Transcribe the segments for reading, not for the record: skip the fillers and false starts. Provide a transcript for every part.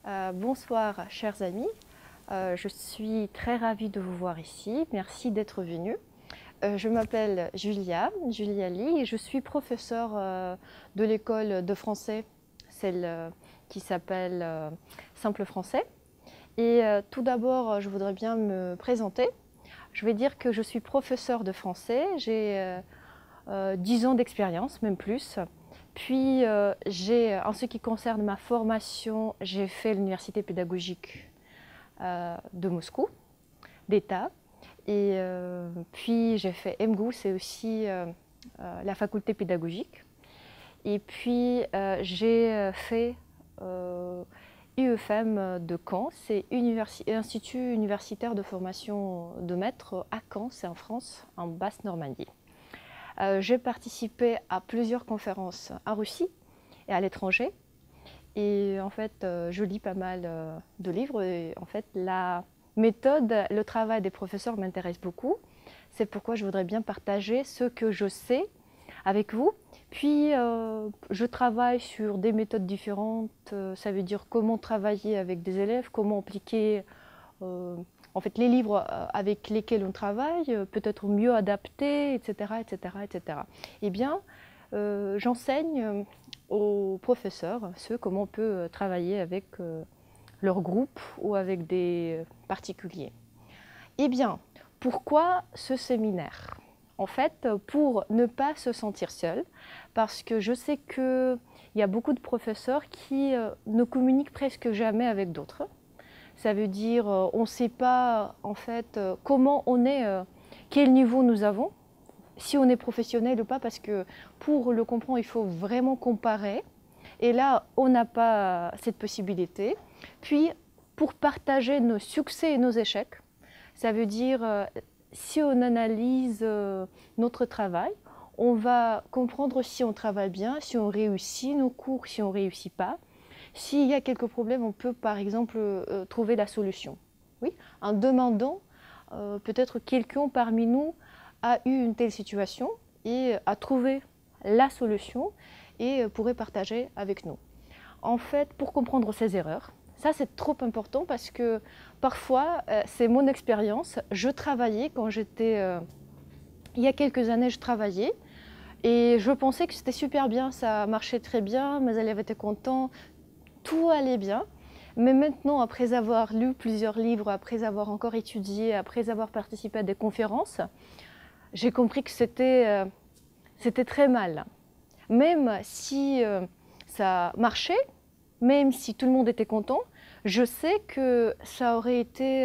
Bonsoir chers amis, je suis très ravie de vous voir ici, merci d'être venus. Je m'appelle Julia Lee et je suis professeure de l'école de français, celle qui s'appelle Simple Français. Et tout d'abord, je voudrais bien me présenter. Je vais dire que je suis professeure de français, j'ai 10 ans d'expérience, même plus. Puis, en ce qui concerne ma formation, j'ai fait l'université pédagogique de Moscou, d'État. Et puis, j'ai fait MGU, c'est aussi la faculté pédagogique. Et puis, j'ai fait IEFM de Caen, c'est Institut universitaire de formation de maître à Caen, c'est en France, en Basse-Normandie. J'ai participé à plusieurs conférences en Russie et à l'étranger. Et en fait, je lis pas mal de livres. Et en fait, la méthode, le travail des professeurs m'intéresse beaucoup. C'est pourquoi je voudrais bien partager ce que je sais avec vous. Puis, je travaille sur des méthodes différentes. Ça veut dire comment travailler avec des élèves, comment appliquer en fait, les livres avec lesquels on travaille, peut-être mieux adaptés, etc., etc., etc. Eh bien, j'enseigne aux professeurs comment on peut travailler avec leur groupe ou avec des particuliers. Eh bien, pourquoi ce séminaire? En fait, pour ne pas se sentir seul, parce que je sais qu'il y a beaucoup de professeurs qui ne communiquent presque jamais avec d'autres. Ça veut dire on ne sait pas en fait comment on est, quel niveau nous avons, si on est professionnel ou pas, parce que pour le comprendre, il faut vraiment comparer. Et là, on n'a pas cette possibilité. Puis, pour partager nos succès et nos échecs, ça veut dire si on analyse notre travail, on va comprendre si on travaille bien, si on réussit nos cours, si on ne réussit pas. S'il y a quelques problèmes, on peut par exemple trouver la solution. Oui, en demandant, peut-être quelqu'un parmi nous a eu une telle situation et a trouvé la solution et pourrait partager avec nous. En fait, pour comprendre ces erreurs, ça c'est trop important parce que parfois, c'est mon expérience. Je travaillais quand j'étais, il y a quelques années, je travaillais et je pensais que c'était super bien, ça marchait très bien, mes élèves étaient contents, tout allait bien. Mais maintenant, après avoir lu plusieurs livres, après avoir encore étudié, après avoir participé à des conférences, j'ai compris que c'était très mal. Même si ça marchait, même si tout le monde était content, je sais que ça aurait été,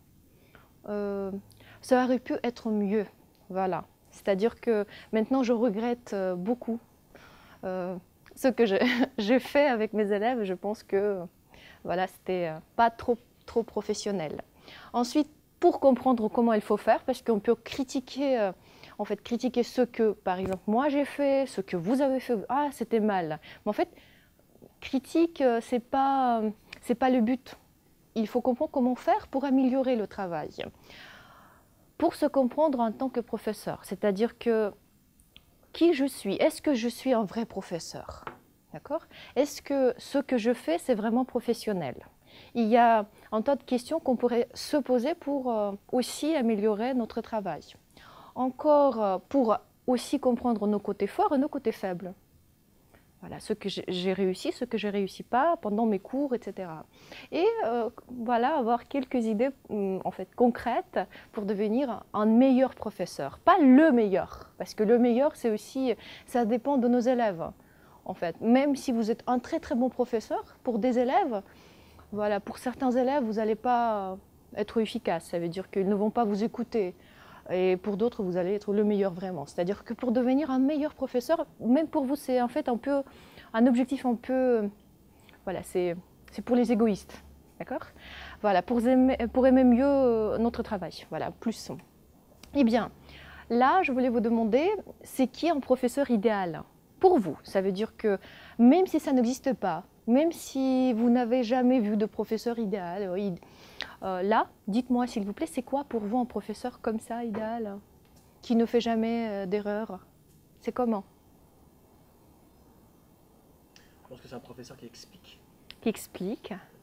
ça aurait pu être mieux. Voilà. C'est-à-dire que maintenant, je regrette beaucoup ce que j'ai fait avec mes élèves. Je pense que voilà, c'était pas trop professionnel. Ensuite, pour comprendre comment il faut faire, parce qu'on peut critiquer, en fait, critiquer ce que, par exemple, moi j'ai fait, ce que vous avez fait, ah, c'était mal. Mais en fait, critique, c'est pas le but. Il faut comprendre comment faire pour améliorer le travail. Pour se comprendre en tant que professeur, c'est-à-dire que qui je suis, est-ce que je suis un vrai professeur? D'accord? Est-ce que ce que je fais, c'est vraiment professionnel? Il y a un tas de questions qu'on pourrait se poser pour aussi améliorer notre travail. Encore pour aussi comprendre nos côtés forts et nos côtés faibles. Voilà, ce que j'ai réussi, ce que je ne réussis pas pendant mes cours, etc. Et voilà, avoir quelques idées en fait, concrètes pour devenir un meilleur professeur. Pas le meilleur, parce que le meilleur, c'est aussi, ça dépend de nos élèves. En fait, même si vous êtes un très très bon professeur, pour des élèves, voilà, pour certains élèves, vous n'allez pas être efficace. Ça veut dire qu'ils ne vont pas vous écouter. Et pour d'autres, vous allez être le meilleur vraiment. C'est-à-dire que pour devenir un meilleur professeur, même pour vous, c'est en fait un peu un objectif un peu, voilà, c'est pour les égoïstes, d'accord? Voilà, pour aimer mieux notre travail, voilà, plus. Eh bien, là, je voulais vous demander, c'est qui un professeur idéal pour vous? Ça veut dire que même si ça n'existe pas, même si vous n'avez jamais vu de professeur idéal, là, dites-moi s'il vous plaît, c'est quoi pour vous un professeur comme ça, idéal, qui ne fait jamais d'erreur? C'est comment? Je pense que c'est un professeur qui explique. Qui explique. Il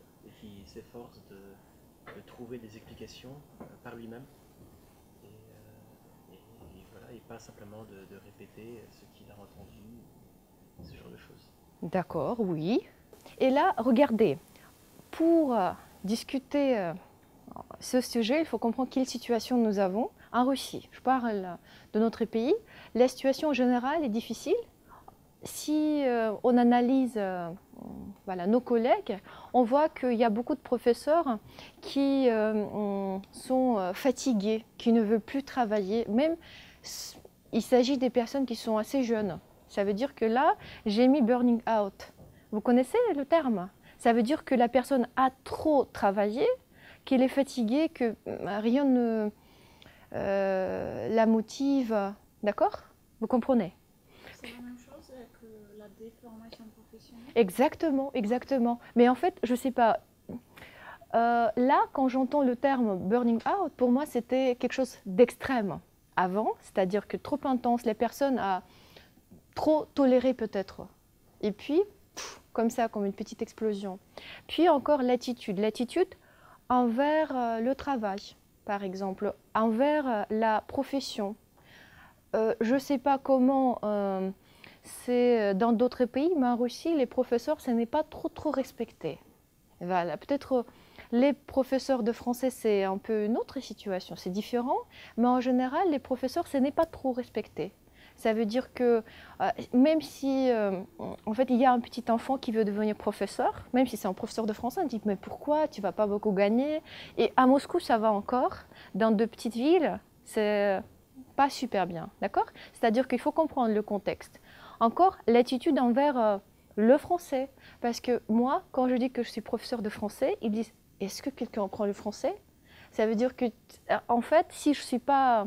qui s'efforce de trouver des explications par lui-même et voilà, et pas simplement de répéter ce qu'il a entendu, ce genre de choses. D'accord, oui. Et là, regardez, pour discuter ce sujet, il faut comprendre quelle situation nous avons en Russie. Je parle de notre pays. La situation en général est difficile. Si on analyse voilà, nos collègues, on voit qu'il y a beaucoup de professeurs qui sont fatigués, qui ne veulent plus travailler. Même, il s'agit des personnes qui sont assez jeunes. Ça veut dire que là, j'ai mis burning out. Vous connaissez le terme? Ça veut dire que la personne a trop travaillé, qu'elle est fatiguée, que rien ne la motive. D'accord? Vous comprenez? C'est la même chose que la déformation professionnelle. Exactement, exactement. Mais en fait, je ne sais pas. Là, quand j'entends le terme burning out, pour moi, c'était quelque chose d'extrême avant, c'est-à-dire que trop intense, les personnes ont trop toléré peut-être. Et puis, comme ça, comme une petite explosion. Puis encore l'attitude. L'attitude envers le travail, par exemple, envers la profession. Je ne sais pas comment c'est dans d'autres pays, mais en Russie, les professeurs, ce n'est pas trop respecté. Voilà, peut-être les professeurs de français, c'est un peu une autre situation, c'est différent, mais en général, les professeurs, ce n'est pas trop respecté. Ça veut dire que même si en fait, il y a un petit enfant qui veut devenir professeur, même si c'est un professeur de français, on dit mais pourquoi, tu ne vas pas beaucoup gagner. Et à Moscou, ça va encore. Dans de petites villes, c'est pas super bien, d'accord? C'est-à-dire qu'il faut comprendre le contexte. Encore, l'attitude envers le français. Parce que moi, quand je dis que je suis professeur de français, ils disent est-ce que quelqu'un apprend le français? Ça veut dire que, en fait, si je ne suis pas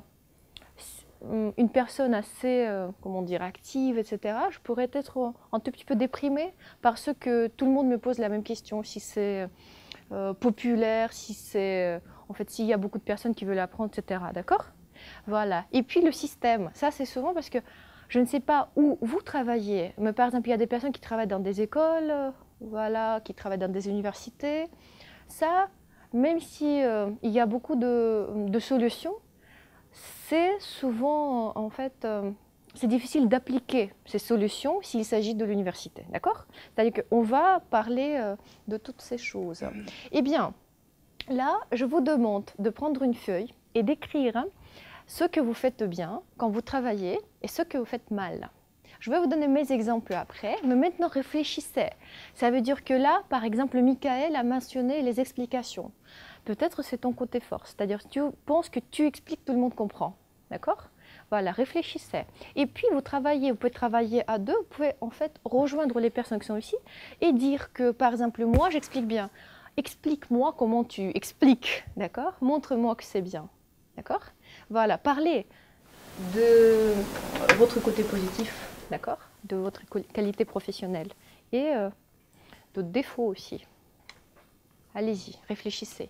une personne assez, comment dire, active, etc., je pourrais être un tout petit peu déprimée parce que tout le monde me pose la même question, si c'est populaire, si c'est, en fait, s'il y a beaucoup de personnes qui veulent apprendre, etc., d'accord? Voilà. Et puis le système, ça c'est souvent parce que je ne sais pas où vous travaillez, mais par exemple, il y a des personnes qui travaillent dans des écoles, voilà, qui travaillent dans des universités. Ça, même si il y a beaucoup de solutions, c'est souvent, en fait, c'est difficile d'appliquer ces solutions s'il s'agit de l'université, d'accord? C'est-à-dire qu'on va parler de toutes ces choses. Eh bien, là, je vous demande de prendre une feuille et d'écrire ce que vous faites bien quand vous travaillez et ce que vous faites mal. Je vais vous donner mes exemples après, mais maintenant réfléchissez. Ça veut dire que là, par exemple, Michael a mentionné les explications. Peut-être c'est ton côté fort, c'est-à-dire que tu penses que tu expliques, tout le monde comprend. D'accord? Voilà, réfléchissez. Et puis vous travaillez, vous pouvez travailler à deux, vous pouvez en fait rejoindre les personnes qui sont ici et dire que, par exemple, moi j'explique bien. Explique-moi comment tu expliques, d'accord? Montre-moi que c'est bien, d'accord? Voilà, parlez de votre côté positif, d'accord? De votre qualité professionnelle et de défauts aussi. Allez-y, réfléchissez.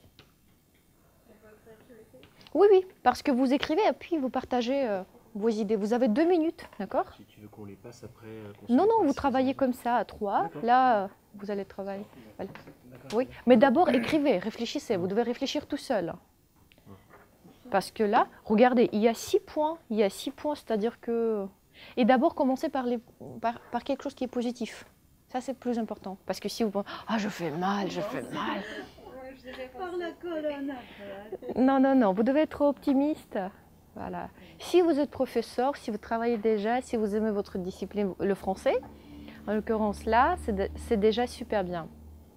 Oui, oui, parce que vous écrivez et puis vous partagez vos idées. Vous avez 2 minutes, d'accord? Tu veux qu'on les passe après Non, non, vous travaillez comme ça à 3. Là, vous allez travailler. Voilà. Oui, mais d'abord écrivez, réfléchissez. Vous devez réfléchir tout seul. Parce que là, regardez, il y a 6 points. Il y a 6 points, c'est-à-dire que... Et d'abord, commencez par quelque chose qui est positif. Ça, c'est le plus important. Parce que si vous pensez, ah, je fais mal, je fais mal. Par la colonne. Non, non, non, vous devez être optimiste. Voilà. Si vous êtes professeur, si vous travaillez déjà, si vous aimez votre discipline, le français, en l'occurrence là, c'est déjà super bien.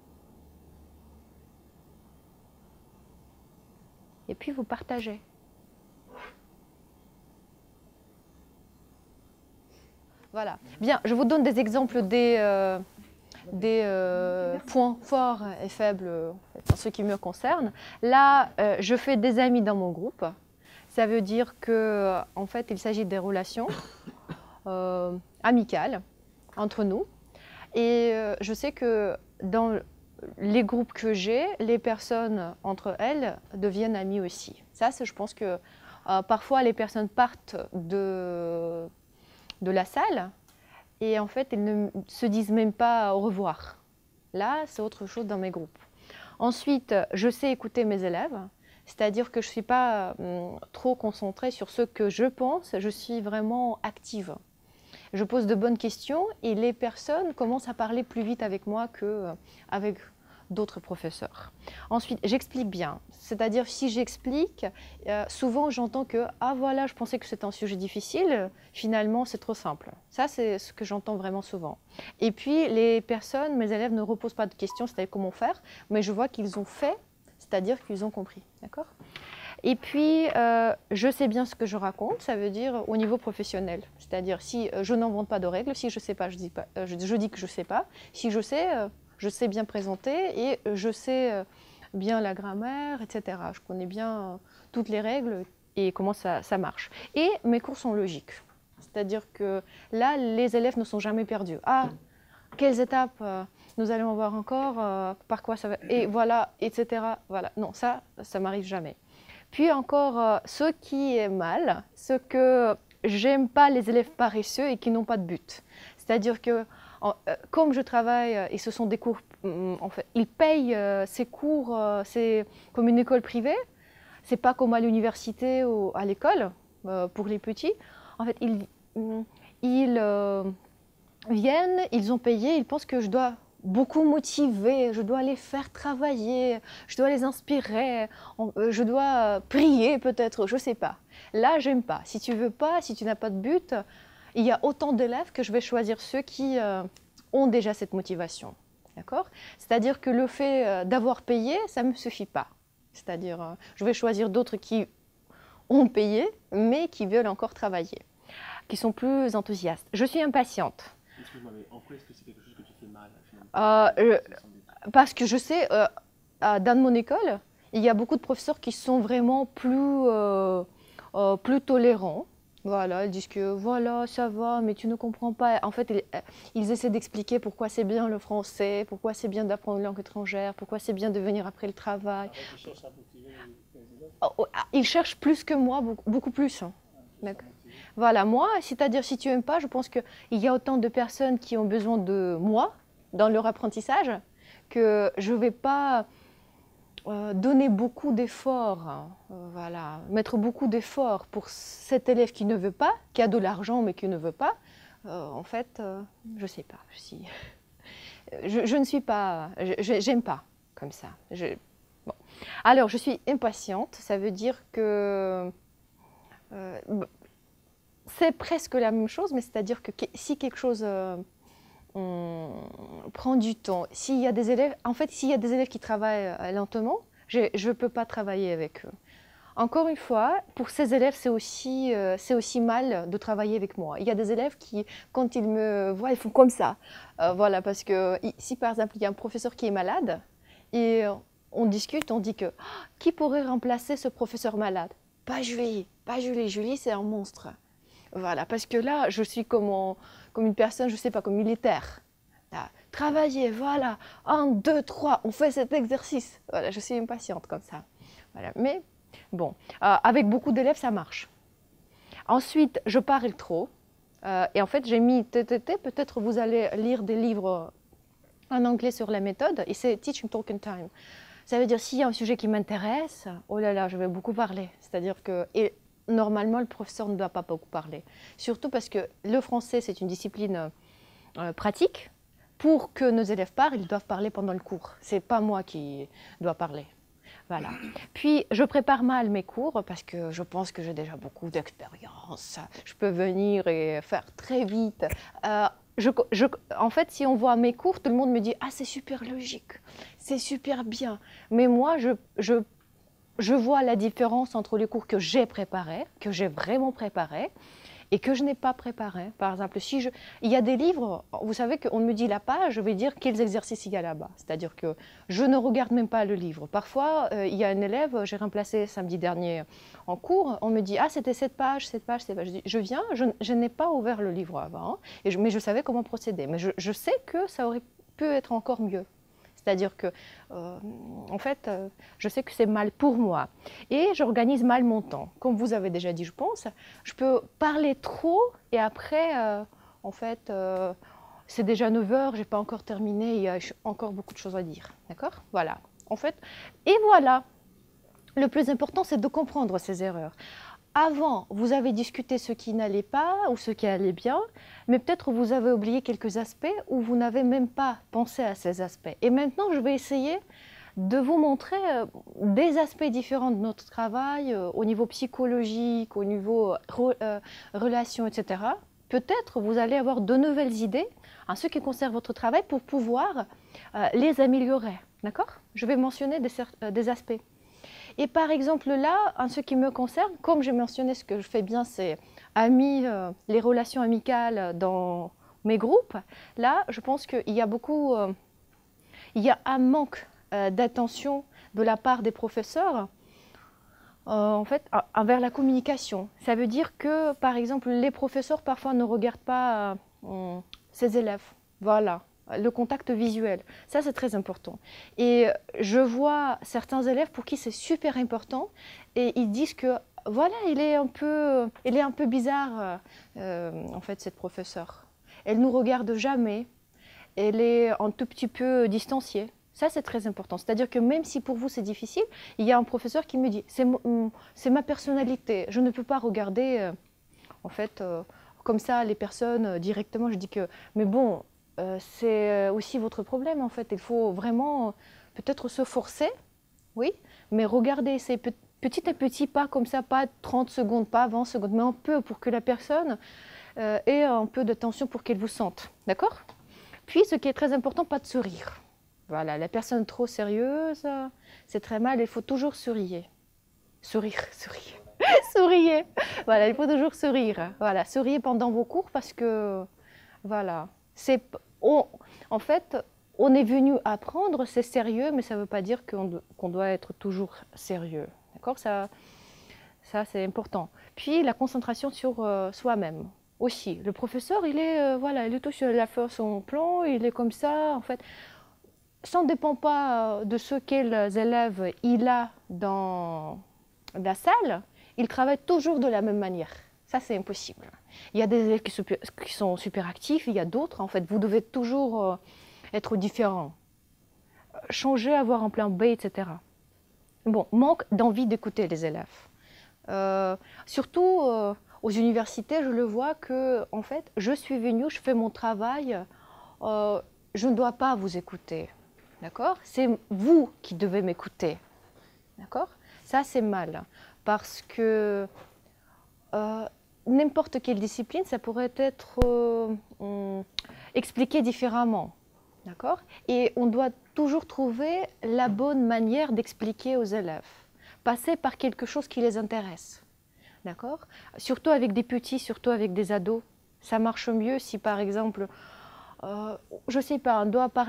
Et puis vous partagez. Voilà. Bien, je vous donne des exemples des points forts et faibles en ce qui me concerne. Là, je fais des amis dans mon groupe. Ça veut dire que, en fait, il s'agit des relations amicales entre nous. Et je sais que dans les groupes que j'ai, les personnes entre elles deviennent amies aussi. Ça, je pense que parfois les personnes partent de la salle et en fait, elles ne se disent même pas au revoir. Là, c'est autre chose dans mes groupes. Ensuite, je sais écouter mes élèves, c'est-à-dire que je ne suis pas trop concentrée sur ce que je pense, je suis vraiment active. Je pose de bonnes questions et les personnes commencent à parler plus vite avec moi qu'avec d'autres professeurs. Ensuite, j'explique bien. C'est-à-dire, si j'explique, souvent j'entends que « Ah voilà, je pensais que c'était un sujet difficile, finalement c'est trop simple ». Ça, c'est ce que j'entends vraiment souvent. Et puis, les personnes, mes élèves ne reposent pas de questions, c'est-à-dire comment faire, mais je vois qu'ils ont fait, c'est-à-dire qu'ils ont compris. D'accord ? Et puis, je sais bien ce que je raconte, ça veut dire au niveau professionnel. C'est-à-dire, si je n'invente pas de règles, si je ne sais pas, je dis que je ne sais pas. Si je sais bien présenter et je sais bien la grammaire, etc. Je connais bien toutes les règles et comment ça marche. Et mes cours sont logiques. C'est-à-dire que là, les élèves ne sont jamais perdus. Ah, quelles étapes nous allons voir encore, par quoi ça va, et voilà, etc. Voilà. Non, ça m'arrive jamais. Puis encore, ce qui est mal, ce que j'aime pas les élèves paresseux et qui n'ont pas de but. C'est-à-dire que, comme je travaille, et ce sont des cours, en fait, ils payent ces cours, c'est comme une école privée, c'est pas comme à l'université ou à l'école, pour les petits. En fait, ils viennent, ils ont payé, ils pensent que je dois beaucoup motiver, je dois les faire travailler, je dois les inspirer, je dois prier peut-être, je ne sais pas. Là, j'aime pas. Si tu veux pas, si tu n'as pas de but, il y a autant d'élèves que je vais choisir ceux qui ont déjà cette motivation. D'accord ? C'est-à-dire que le fait d'avoir payé, ça ne me suffit pas. C'est-à-dire, je vais choisir d'autres qui ont payé, mais qui veulent encore travailler, qui sont plus enthousiastes. Je suis impatiente. Excuse-moi, mais en quoi est-ce que c'est quelque chose que tu fais mal Parce que je sais, dans mon école, il y a beaucoup de professeurs qui sont vraiment plus tolérants. Voilà, ils disent que voilà, ça va, mais tu ne comprends pas. En fait, ils essaient d'expliquer pourquoi c'est bien le français, pourquoi c'est bien d'apprendre une langue étrangère, pourquoi c'est bien de venir après le travail. Ils cherchent plus que moi, beaucoup plus. Voilà, moi, c'est-à-dire si tu n'aimes pas, je pense qu'il y a autant de personnes qui ont besoin de moi dans leur apprentissage que je ne vais pas donner beaucoup d'efforts, voilà, mettre beaucoup d'efforts pour cet élève qui ne veut pas, qui a de l'argent mais qui ne veut pas. En fait, je ne sais pas. Je ne suis pas, j'aime pas comme ça. Bon. Alors, je suis impatiente, ça veut dire que c'est presque la même chose, mais c'est-à-dire que si quelque chose prend du temps, s'il y a des élèves, en fait, s'il y a des élèves qui travaillent lentement, je ne peux pas travailler avec eux. Encore une fois, pour ces élèves, c'est aussi mal de travailler avec moi. Il y a des élèves qui, quand ils me voient, ils font comme ça. Voilà, parce que si par exemple, il y a un professeur qui est malade, et on discute, on dit que qui pourrait remplacer ce professeur malade? Pas Julie, pas Julie. Julie, c'est un monstre. Voilà, parce que là, je suis comme une personne, je ne sais pas, comme militaire. Là, travailler, voilà, 1, 2, 3, on fait cet exercice. Voilà, je suis impatiente comme ça. Voilà, mais bon, avec beaucoup d'élèves, ça marche. Ensuite, je parle trop. Et en fait, j'ai mis TTT, peut-être vous allez lire des livres en anglais sur la méthode, et c'est Teaching Talking Time. Ça veut dire, s'il y a un sujet qui m'intéresse, oh là là, je vais beaucoup parler. C'est-à-dire que... Normalement, le professeur ne doit pas beaucoup parler. Surtout parce que le français, c'est une discipline pratique. Pour que nos élèves parlent, ils doivent parler pendant le cours. Ce n'est pas moi qui dois parler. Voilà. Puis, je prépare mal mes cours parce que je pense que j'ai déjà beaucoup d'expérience. Je peux venir et faire très vite. En fait, si on voit mes cours, tout le monde me dit « Ah, c'est super logique, c'est super bien ». Mais moi, je vois la différence entre les cours que j'ai préparés, que j'ai vraiment préparés, et que je n'ai pas préparé. Par exemple, il y a des livres, vous savez qu'on me dit la page, je vais dire quels exercices il y a là-bas. C'est-à-dire que je ne regarde même pas le livre. Parfois, il y a un élève, j'ai remplacé samedi dernier en cours, on me dit « Ah, c'était cette page, cette page, cette page ». Je dis « Je viens, je n'ai pas ouvert le livre avant, mais je savais comment procéder. Mais je sais que ça aurait pu être encore mieux. » C'est-à-dire que, en fait, je sais que c'est mal pour moi. Et j'organise mal mon temps. Comme vous avez déjà dit, je pense, je peux parler trop et après, en fait, c'est déjà 9 h, je n'ai pas encore terminé, il y a encore beaucoup de choses à dire. D'accord ? Voilà. en fait. Et voilà, le plus important, c'est de comprendre ces erreurs. Avant, vous avez discuté ce qui n'allait pas ou ce qui allait bien, mais peut-être vous avez oublié quelques aspects ou vous n'avez même pas pensé à ces aspects. Et maintenant, je vais essayer de vous montrer des aspects différents de notre travail au niveau psychologique, au niveau relations, etc. Peut-être vous allez avoir de nouvelles idées en ce qui concerne votre travail pour pouvoir les améliorer. D'accord? Je vais mentionner des aspects. Et par exemple là, en ce qui me concerne, comme j'ai mentionné, ce que je fais bien, c'est les relations amicales dans mes groupes. Là, je pense qu'il y a il y a un manque d'attention de la part des professeurs en fait, envers la communication. Ça veut dire que, par exemple, les professeurs parfois ne regardent pas ses élèves. Voilà, le contact visuel. Ça, c'est très important. Et je vois certains élèves pour qui c'est super important et ils disent que, voilà, il est un peu bizarre, en fait, cette professeure. Elle ne nous regarde jamais. Elle est un tout petit peu distanciée. Ça, c'est très important. C'est-à-dire que même si pour vous c'est difficile, il y a un professeur qui me dit c'est ma personnalité. Je ne peux pas regarder, en fait, comme ça les personnes directement. Je dis que, mais bon, c'est aussi votre problème, en fait. Il faut vraiment peut-être se forcer, oui, mais regarder c'est petit à petit, pas comme ça, pas 30 secondes, pas 20 secondes, mais un peu pour que la personne ait un peu d'attention pour qu'elle vous sente. D'accord? Puis, ce qui est très important, pas de sourire. Voilà, la personne trop sérieuse, c'est très mal, il faut toujours sourire. Sourire. Souriez. Voilà, il faut toujours sourire. Voilà, souriez pendant vos cours parce que, voilà, en fait, on est venu apprendre, c'est sérieux, mais ça ne veut pas dire qu'on doit être toujours sérieux. D'accord? Ça c'est important. Puis, la concentration sur soi-même. Aussi, le professeur, il est tout sur son plan, il est comme ça, en fait. Ça ne dépend pas de ce quels élèves il a dans la salle, il travaille toujours de la même manière. Ça, c'est impossible. Il y a des élèves qui sont super actifs, il y a d'autres, en fait, vous devez toujours être différent. Changer, avoir un plan B, etc. Bon, manque d'envie d'écouter les élèves. Surtout aux universités, je le vois que, en fait, je suis venue, je fais mon travail, je ne dois pas vous écouter. D'accord? C'est vous qui devez m'écouter. D'accord? Ça, c'est mal. Parce que n'importe quelle discipline, ça pourrait être expliqué différemment. D'accord? Et on doit toujours trouver la bonne manière d'expliquer aux élèves. Passer par quelque chose qui les intéresse. D'accord? Surtout avec des petits, surtout avec des ados. Ça marche mieux si, par exemple, je ne sais pas,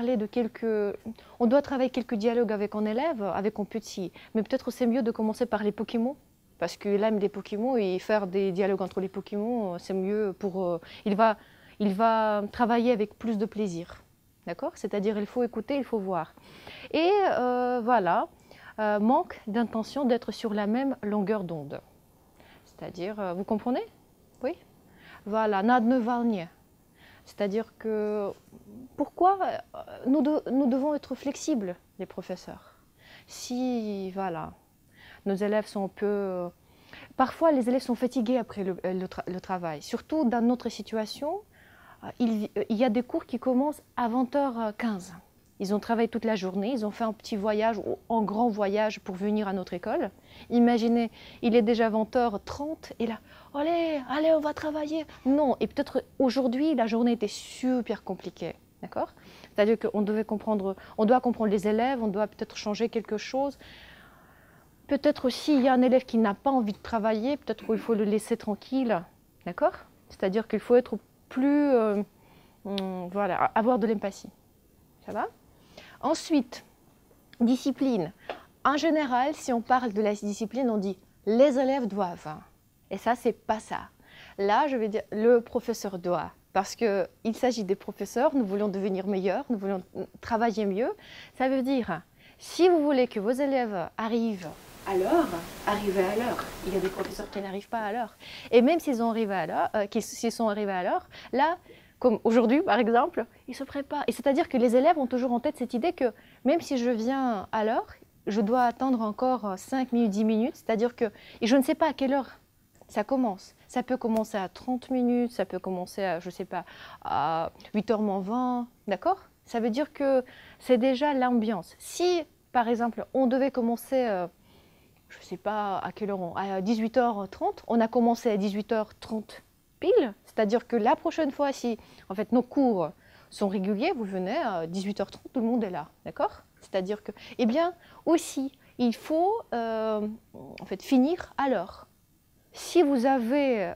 on doit travailler quelques dialogues avec un élève, avec un petit. Mais peut-être c'est mieux de commencer par les Pokémon. Parce qu'il aime les Pokémon et faire des dialogues entre les Pokémon, c'est mieux pour... il va travailler avec plus de plaisir. D'accord? C'est-à-dire il faut écouter, il faut voir. Et voilà, manque d'intention d'être sur la même longueur d'onde. C'est-à-dire, vous comprenez? Oui? Voilà, nadnevalnie. C'est-à-dire que pourquoi nous devons être flexibles, les professeurs? Si, voilà, nos élèves sont un peu... Parfois, les élèves sont fatigués après le travail. Surtout dans notre situation, il y a des cours qui commencent à 20h15. Ils ont travaillé toute la journée, ils ont fait un petit voyage ou un grand voyage pour venir à notre école. Imaginez, il est déjà 20h30 et là, allez, on va travailler. Non, et peut-être aujourd'hui, la journée était super compliquée. D'accord? C'est-à-dire qu'on doit comprendre les élèves, on doit peut-être changer quelque chose. Peut-être aussi, il y a un élève qui n'a pas envie de travailler, peut-être qu'il faut le laisser tranquille. D'accord? C'est-à-dire qu'il faut être plus... voilà, avoir de l'empathie. Ça va? Ensuite, discipline. En général, si on parle de la discipline, on dit les élèves doivent. Et ça, c'est pas ça. Là, je vais dire le professeur doit. Parce qu'il s'agit des professeurs, nous voulons devenir meilleurs, nous voulons travailler mieux. Ça veut dire, si vous voulez que vos élèves arrivent à l'heure, arrivez à l'heure. Il y a des professeurs qui n'arrivent pas à l'heure. Et même s'ils sont arrivés à l'heure, là, comme aujourd'hui par exemple, ils se préparent. Et c'est-à-dire que les élèves ont toujours en tête cette idée que même si je viens à l'heure, je dois attendre encore 5 minutes, 10 minutes, c'est-à-dire que et je ne sais pas à quelle heure ça commence. Ça peut commencer à 30 minutes, ça peut commencer à, je ne sais pas, à 8h moins 20, d'accord? Ça veut dire que c'est déjà l'ambiance. Si, par exemple, on devait commencer, je ne sais pas à quelle heure, à 18h30, on a commencé à 18h30 pile, c'est-à-dire que la prochaine fois, si en fait nos cours sont réguliers, vous venez à 18h30, tout le monde est là, d'accord? C'est-à-dire que, eh bien, aussi, il faut en fait finir à l'heure. Si vous avez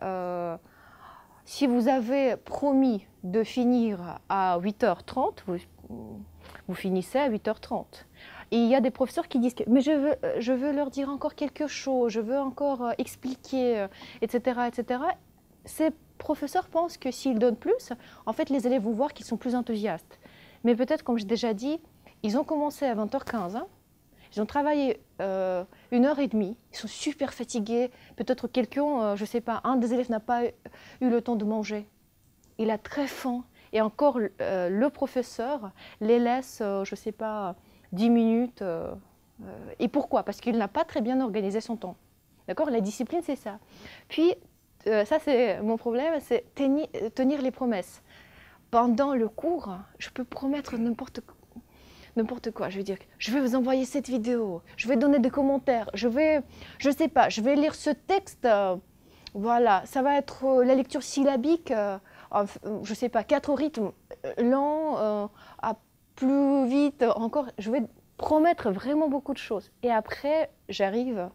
promis de finir à 8h30, vous finissez à 8h30. Et il y a des professeurs qui disent que mais je veux leur dire encore quelque chose, je veux encore expliquer, etc., etc. Ces professeurs pensent que s'ils donnent plus, en fait, les élèves vont voir qu'ils sont plus enthousiastes. Mais peut-être, comme j'ai déjà dit, ils ont commencé à 20h15, hein. Ils ont travaillé 1h30, ils sont super fatigués. Peut-être quelqu'un, je ne sais pas, un des élèves n'a pas eu le temps de manger. Il a très faim. Et encore, le professeur les laisse, je ne sais pas, 10 minutes. Et pourquoi? Parce qu'il n'a pas très bien organisé son temps. D'accord? La discipline, c'est ça. Puis, ça, c'est mon problème, c'est tenir les promesses. Pendant le cours, je peux promettre n'importe quoi. Je veux dire, je vais vous envoyer cette vidéo, je vais donner des commentaires, je sais pas, je vais lire ce texte. Voilà, ça va être la lecture syllabique, je sais pas, 4 rythmes lents, à plus vite encore. Je vais promettre vraiment beaucoup de choses. Et après, j'arrive,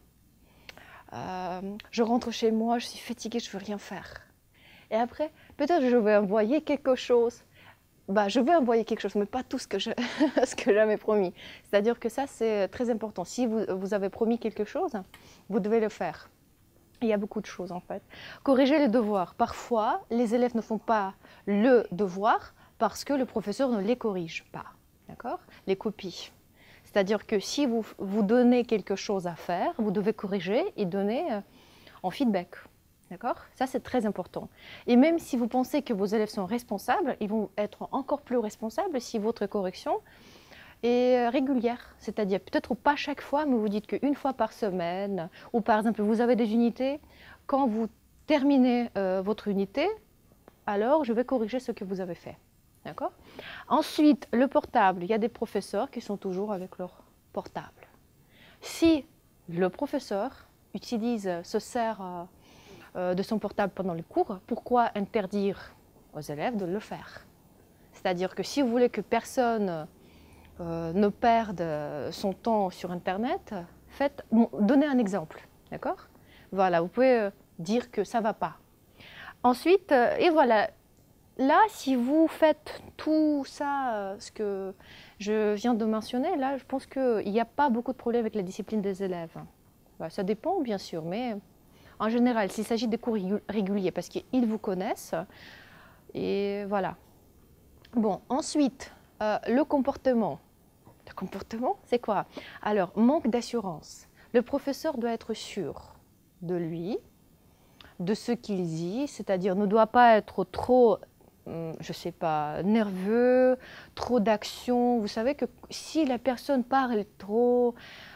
je rentre chez moi, je suis fatiguée, je veux rien faire. Et après, peut-être je vais envoyer quelque chose. Je vais envoyer quelque chose, mais pas tout ce que j'avais promis. C'est-à-dire que ça, c'est très important. Si vous avez promis quelque chose, vous devez le faire. Il y a beaucoup de choses, en fait. Corriger les devoirs. Parfois, les élèves ne font pas le devoir parce que le professeur ne les corrige pas. D'accord? Les copies. C'est-à-dire que si vous donnez quelque chose à faire, vous devez corriger et donner en feedback. D'accord? Ça, c'est très important. Et même si vous pensez que vos élèves sont responsables, ils vont être encore plus responsables si votre correction est régulière. C'est-à-dire, peut-être pas chaque fois, mais vous dites qu'une fois par semaine, ou par exemple, vous avez des unités, quand vous terminez votre unité, alors je vais corriger ce que vous avez fait. D'accord? Ensuite, le portable. Il y a des professeurs qui sont toujours avec leur portable. Si le professeur se sert de son portable pendant les cours, pourquoi interdire aux élèves de le faire? C'est-à-dire que si vous voulez que personne ne perde son temps sur Internet, donnez un exemple, d'accord? Voilà, vous pouvez dire que ça ne va pas. Ensuite, et voilà, là, si vous faites tout ça, ce que je viens de mentionner, là, je pense qu'il n'y a pas beaucoup de problèmes avec la discipline des élèves. Ça dépend, bien sûr, mais en général, s'il s'agit de cours réguliers, parce qu'ils vous connaissent, et voilà. Bon, ensuite, le comportement. Le comportement, c'est quoi? Alors, manque d'assurance. Le professeur doit être sûr de lui, de ce qu'il dit, c'est-à-dire ne doit pas être trop, je ne sais pas, nerveux, trop d'action. Vous savez que si la personne parle trop,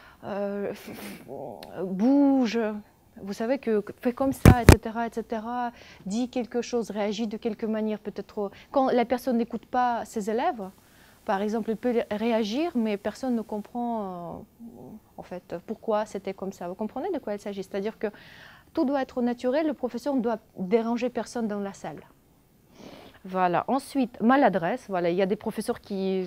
bouge, vous savez que fait comme ça, etc., etc., dit quelque chose, réagit de quelque manière, peut-être trop. Quand la personne n'écoute pas ses élèves, par exemple, il peut réagir, mais personne ne comprend en fait pourquoi c'était comme ça. Vous comprenez de quoi il s'agit? C'est-à-dire que tout doit être naturel, le professeur ne doit déranger personne dans la salle. Voilà. Ensuite, maladresse. Voilà, il y a des professeurs qui,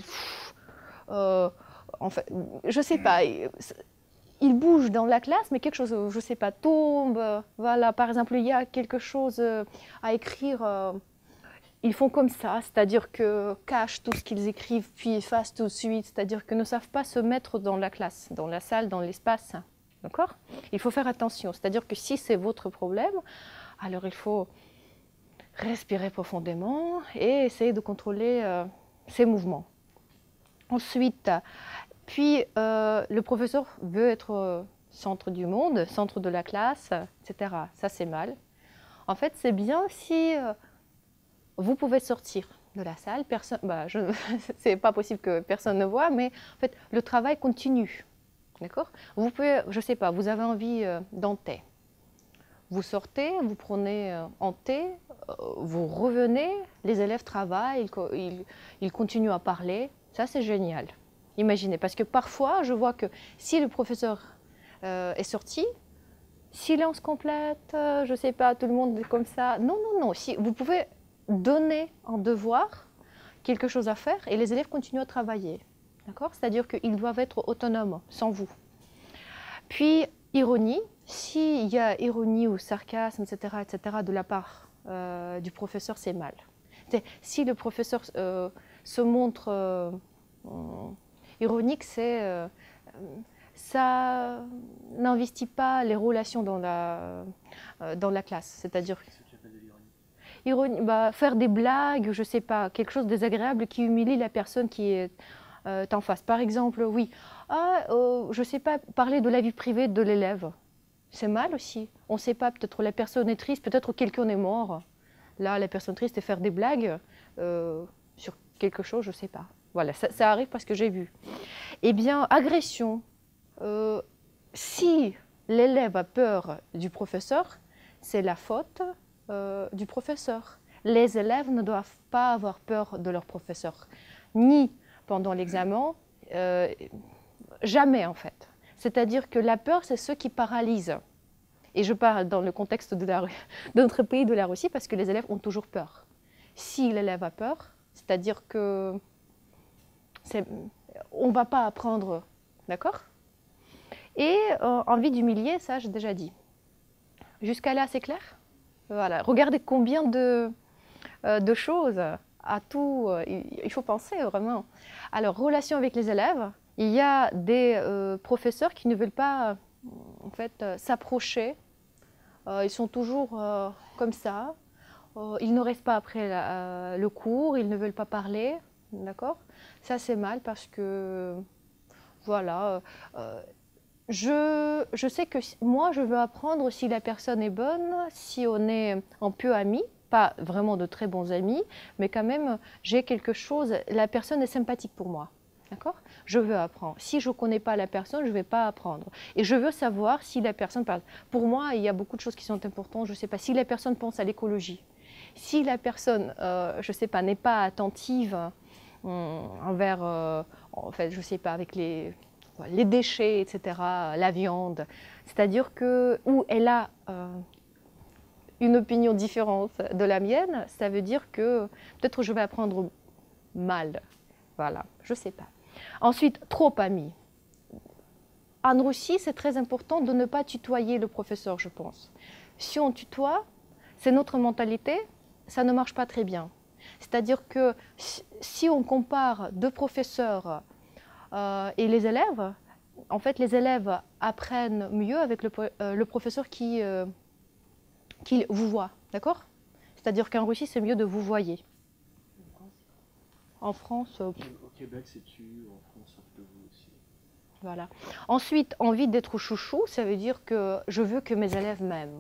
en fait, je ne sais pas. Il bouge dans la classe, mais quelque chose, je ne sais pas, tombe. Voilà, par exemple, il y a quelque chose à écrire. Ils font comme ça, c'est-à-dire que cachent tout ce qu'ils écrivent, puis effacent tout de suite. C'est-à-dire qu'ils ne savent pas se mettre dans la classe, dans la salle, dans l'espace. D'accord? Il faut faire attention. C'est-à-dire que si c'est votre problème, alors il faut respirer profondément et essayer de contrôler ses mouvements. Ensuite, puis, le professeur veut être centre du monde, centre de la classe, etc. Ça, c'est mal. En fait, c'est bien si vous pouvez sortir de la salle, c'est pas possible que personne ne voit, mais en fait, le travail continue. D'accord? Vous pouvez, je sais pas, vous avez envie d'un thé. Vous sortez, vous prenez un thé, vous revenez, les élèves travaillent, ils continuent à parler. Ça, c'est génial. Imaginez, parce que parfois, je vois que si le professeur est sorti, silence complète, je ne sais pas, tout le monde est comme ça. Non, non, non. Si, vous pouvez donner un devoir, quelque chose à faire, et les élèves continuent à travailler. D'accord? C'est-à-dire qu'ils doivent être autonomes, sans vous. Puis, ironie, s'il y a ironie ou sarcasme, etc., de la part du professeur, c'est mal. Si le professeur se montre ironique, ça n'investit pas les relations dans la classe. C'est-à-dire faire des blagues, je ne sais pas, quelque chose de désagréable qui humilie la personne qui est en face. Par exemple, oui, je ne sais pas, parler de la vie privée de l'élève. C'est mal aussi. On ne sait pas, peut-être la personne est triste, peut-être quelqu'un est mort. Là, la personne triste et faire des blagues sur quelque chose, je ne sais pas. Voilà, ça arrive parce que j'ai vu. Eh bien, agression. Si l'élève a peur du professeur, c'est la faute du professeur. Les élèves ne doivent pas avoir peur de leur professeur, ni pendant l'examen, jamais en fait. C'est-à-dire que la peur, c'est ce qui paralyse. Et je parle dans le contexte de notre pays, de la Russie, parce que les élèves ont toujours peur. Si l'élève a peur, c'est-à-dire que on ne va pas apprendre, d'accord? Et envie d'humilier, ça j'ai déjà dit. Jusqu'à là, c'est clair? Voilà. Regardez combien de choses, à tout, il faut penser vraiment. Alors, relation avec les élèves, il y a des professeurs qui ne veulent pas en fait, s'approcher. Ils sont toujours comme ça. Ils ne restent pas après le cours, ils ne veulent pas parler. D'accord? Ça, c'est mal parce que, voilà, je sais que moi, je veux apprendre si la personne est bonne, si on est un peu amis, pas vraiment de très bons amis, mais quand même, j'ai quelque chose, la personne est sympathique pour moi. D'accord? Je veux apprendre. Si je ne connais pas la personne, je ne vais pas apprendre. Et je veux savoir si la personne parle. Pour moi, il y a beaucoup de choses qui sont importantes. Je ne sais pas si la personne pense à l'écologie. Si la personne, je ne sais pas, n'est pas attentive envers, en fait, je ne sais pas, avec les déchets, etc., la viande. C'est-à-dire que, où elle a une opinion différente de la mienne, ça veut dire que peut-être je vais apprendre mal. Voilà, je ne sais pas. Ensuite, trop amis. En Russie, c'est très important de ne pas tutoyer le professeur, je pense. Si on tutoie, c'est notre mentalité, ça ne marche pas très bien. C'est-à-dire que si on compare deux professeurs et les élèves, en fait, les élèves apprennent mieux avec le professeur qui vous voit, d'accord? C'est-à-dire qu'en Russie, c'est mieux de vous voyer. En France, au Québec, c'est tu, en France, c'est de vous aussi. Voilà. Ensuite, envie d'être chouchou, ça veut dire que je veux que mes élèves m'aiment.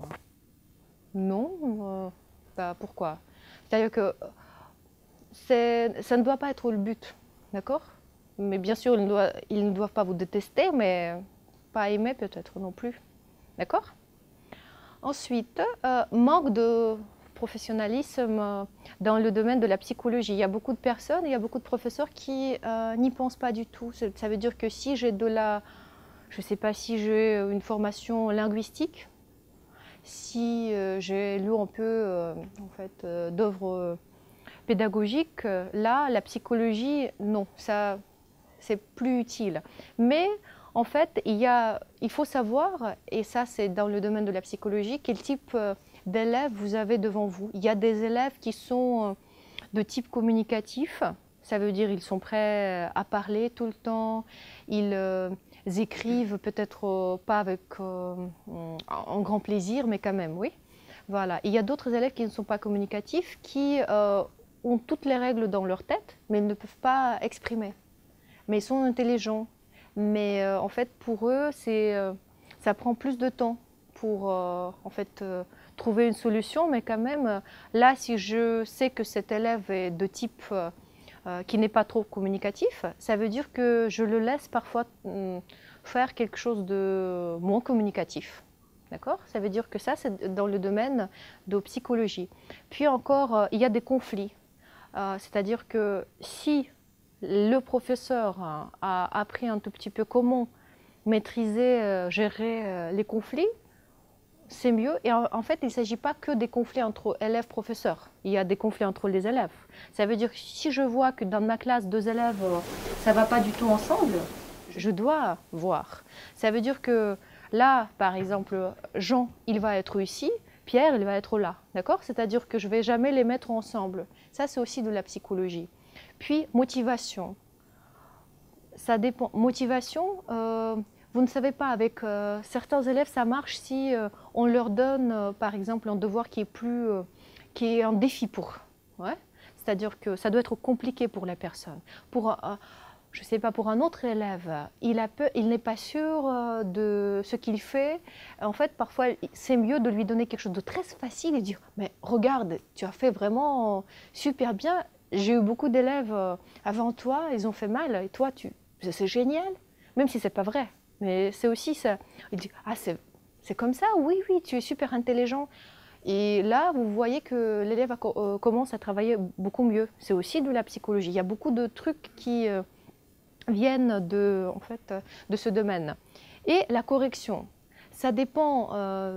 Non, pourquoi? C'est-à-dire que ça ne doit pas être le but, d'accord? Mais bien sûr, ils ne doivent pas vous détester, mais pas aimer peut-être non plus, d'accord? Ensuite, manque de professionnalisme dans le domaine de la psychologie. Il y a beaucoup de personnes, il y a beaucoup de professeurs qui n'y pensent pas du tout. Ça veut dire que si j'ai je ne sais pas, si j'ai une formation linguistique, si j'ai lu un peu en fait, d'œuvres pédagogiques, là, la psychologie, non, ça, c'est plus utile. Mais en fait, il faut savoir, et ça c'est dans le domaine de la psychologie, quel type d'élèves vous avez devant vous. Il y a des élèves qui sont de type communicatif, ça veut dire ils sont prêts à parler tout le temps, ils écrivent peut-être pas avec un grand plaisir, mais quand même, oui. Voilà. Il y a d'autres élèves qui ne sont pas communicatifs, qui ont toutes les règles dans leur tête, mais ils ne peuvent pas exprimer. Mais ils sont intelligents. Mais en fait, pour eux, ça prend plus de temps pour en fait, trouver une solution, mais quand même, là, si je sais que cet élève est de type qui n'est pas trop communicatif, ça veut dire que je le laisse parfois faire quelque chose de moins communicatif. D'accord? Ça veut dire que ça, c'est dans le domaine de psychologie. Puis encore, il y a des conflits. C'est-à-dire que si le professeur a appris un tout petit peu comment maîtriser, gérer les conflits, c'est mieux. Et en fait, il ne s'agit pas que des conflits entre élèves-professeurs. Il y a des conflits entre les élèves. Ça veut dire que si je vois que dans ma classe, 2 élèves, ça ne va pas du tout ensemble, je dois voir. Ça veut dire que là, par exemple, Jean, il va être ici, Pierre, il va être là. D'accord? C'est-à-dire que je ne vais jamais les mettre ensemble. Ça, c'est aussi de la psychologie. Puis, motivation. Ça dépend. Motivation, vous ne savez pas, avec certains élèves, ça marche si on leur donne, par exemple, un devoir qui est un défi pour eux. Ouais? C'est-à-dire que ça doit être compliqué pour la personne. Je ne sais pas, pour un autre élève, il n'est pas sûr de ce qu'il fait. En fait, parfois, c'est mieux de lui donner quelque chose de très facile et dire « Mais regarde, tu as fait vraiment super bien. J'ai eu beaucoup d'élèves avant toi, ils ont fait mal. Et toi, c'est génial. » Même si ce n'est pas vrai. Mais c'est aussi ça. Il dit « Ah, c'est comme ça? Oui, oui, tu es super intelligent. » Et là, vous voyez que l'élève commence à travailler beaucoup mieux. C'est aussi de la psychologie. Il y a beaucoup de trucs qui viennent de ce domaine. Et la correction, ça dépend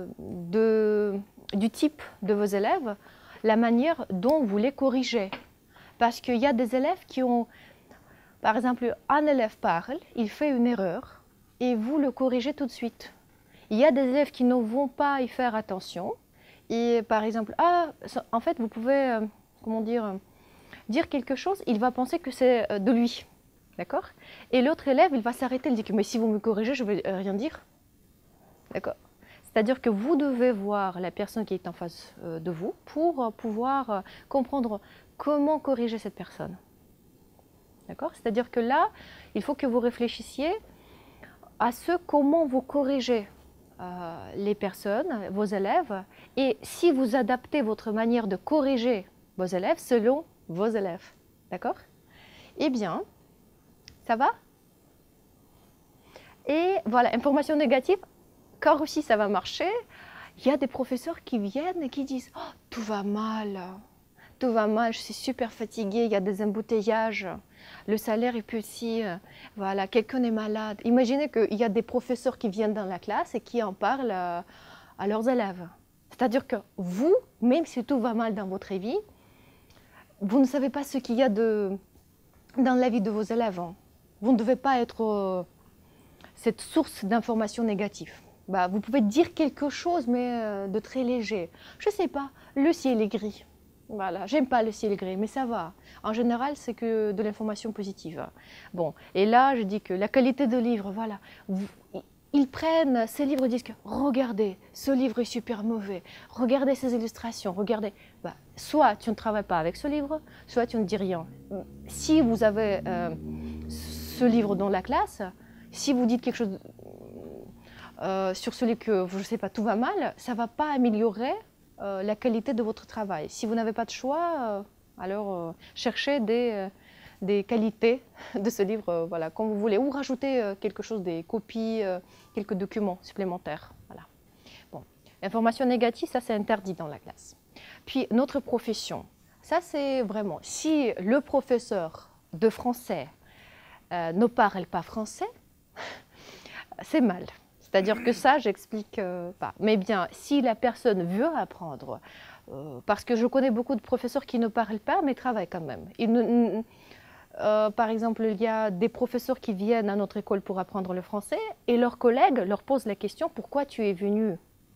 du type de vos élèves, la manière dont vous les corrigez. Parce qu'il y a des élèves qui ont, par exemple, un élève parle, il fait une erreur, et vous le corrigez tout de suite. Il y a des élèves qui ne vont pas y faire attention, et par exemple, en fait, vous pouvez, dire quelque chose, il va penser que c'est de lui. D'accord? Et l'autre élève, il va s'arrêter, il dit que mais si vous me corrigez, je ne vais rien dire. D'accord? C'est-à-dire que vous devez voir la personne qui est en face de vous pour pouvoir comprendre comment corriger cette personne. D'accord? C'est-à-dire que là, il faut que vous réfléchissiez à comment vous corrigez les personnes, vos élèves, et si vous adaptez votre manière de corriger vos élèves selon vos élèves. D'accord? Eh bien, ça va? Et voilà, information négative, quand aussi ça va marcher, il y a des professeurs qui viennent et qui disent « Oh, tout va mal, je suis super fatiguée, il y a des embouteillages, le salaire est petit, voilà, quelqu'un est malade. » Imaginez qu'il y a des professeurs qui viennent dans la classe et qui en parlent à leurs élèves. C'est-à-dire que vous, même si tout va mal dans votre vie, vous ne savez pas ce qu'il y a dans la vie de vos élèves. Hein. Vous ne devez pas être cette source d'informations négatives. Bah, vous pouvez dire quelque chose, mais de très léger. Je ne sais pas, le ciel est gris. Voilà, j'aime pas le ciel gris, mais ça va. En général, c'est que de l'information positive. Bon, et là, je dis que la qualité de livre, voilà. Ils prennent ces livres et disent que regardez, ce livre est super mauvais. Regardez ces illustrations, regardez. Bah, soit tu ne travailles pas avec ce livre, soit tu ne dis rien. Si vous avez ce livre dans la classe, si vous dites quelque chose sur celui que, je ne sais pas, tout va mal, ça ne va pas améliorer la qualité de votre travail. Si vous n'avez pas de choix, alors cherchez des qualités de ce livre, voilà, comme vous voulez, ou rajoutez quelque chose, des copies, quelques documents supplémentaires. Voilà. Bon. Information négative, ça c'est interdit dans la classe. Puis notre profession, ça c'est vraiment, si le professeur de français ne parle pas français, c'est mal. C'est-à-dire que ça, j'explique pas. Mais bien, si la personne veut apprendre, parce que je connais beaucoup de professeurs qui ne parlent pas, mais travaillent quand même. Par exemple, il y a des professeurs qui viennent à notre école pour apprendre le français et leurs collègues leur posent la question « Pourquoi tu es venu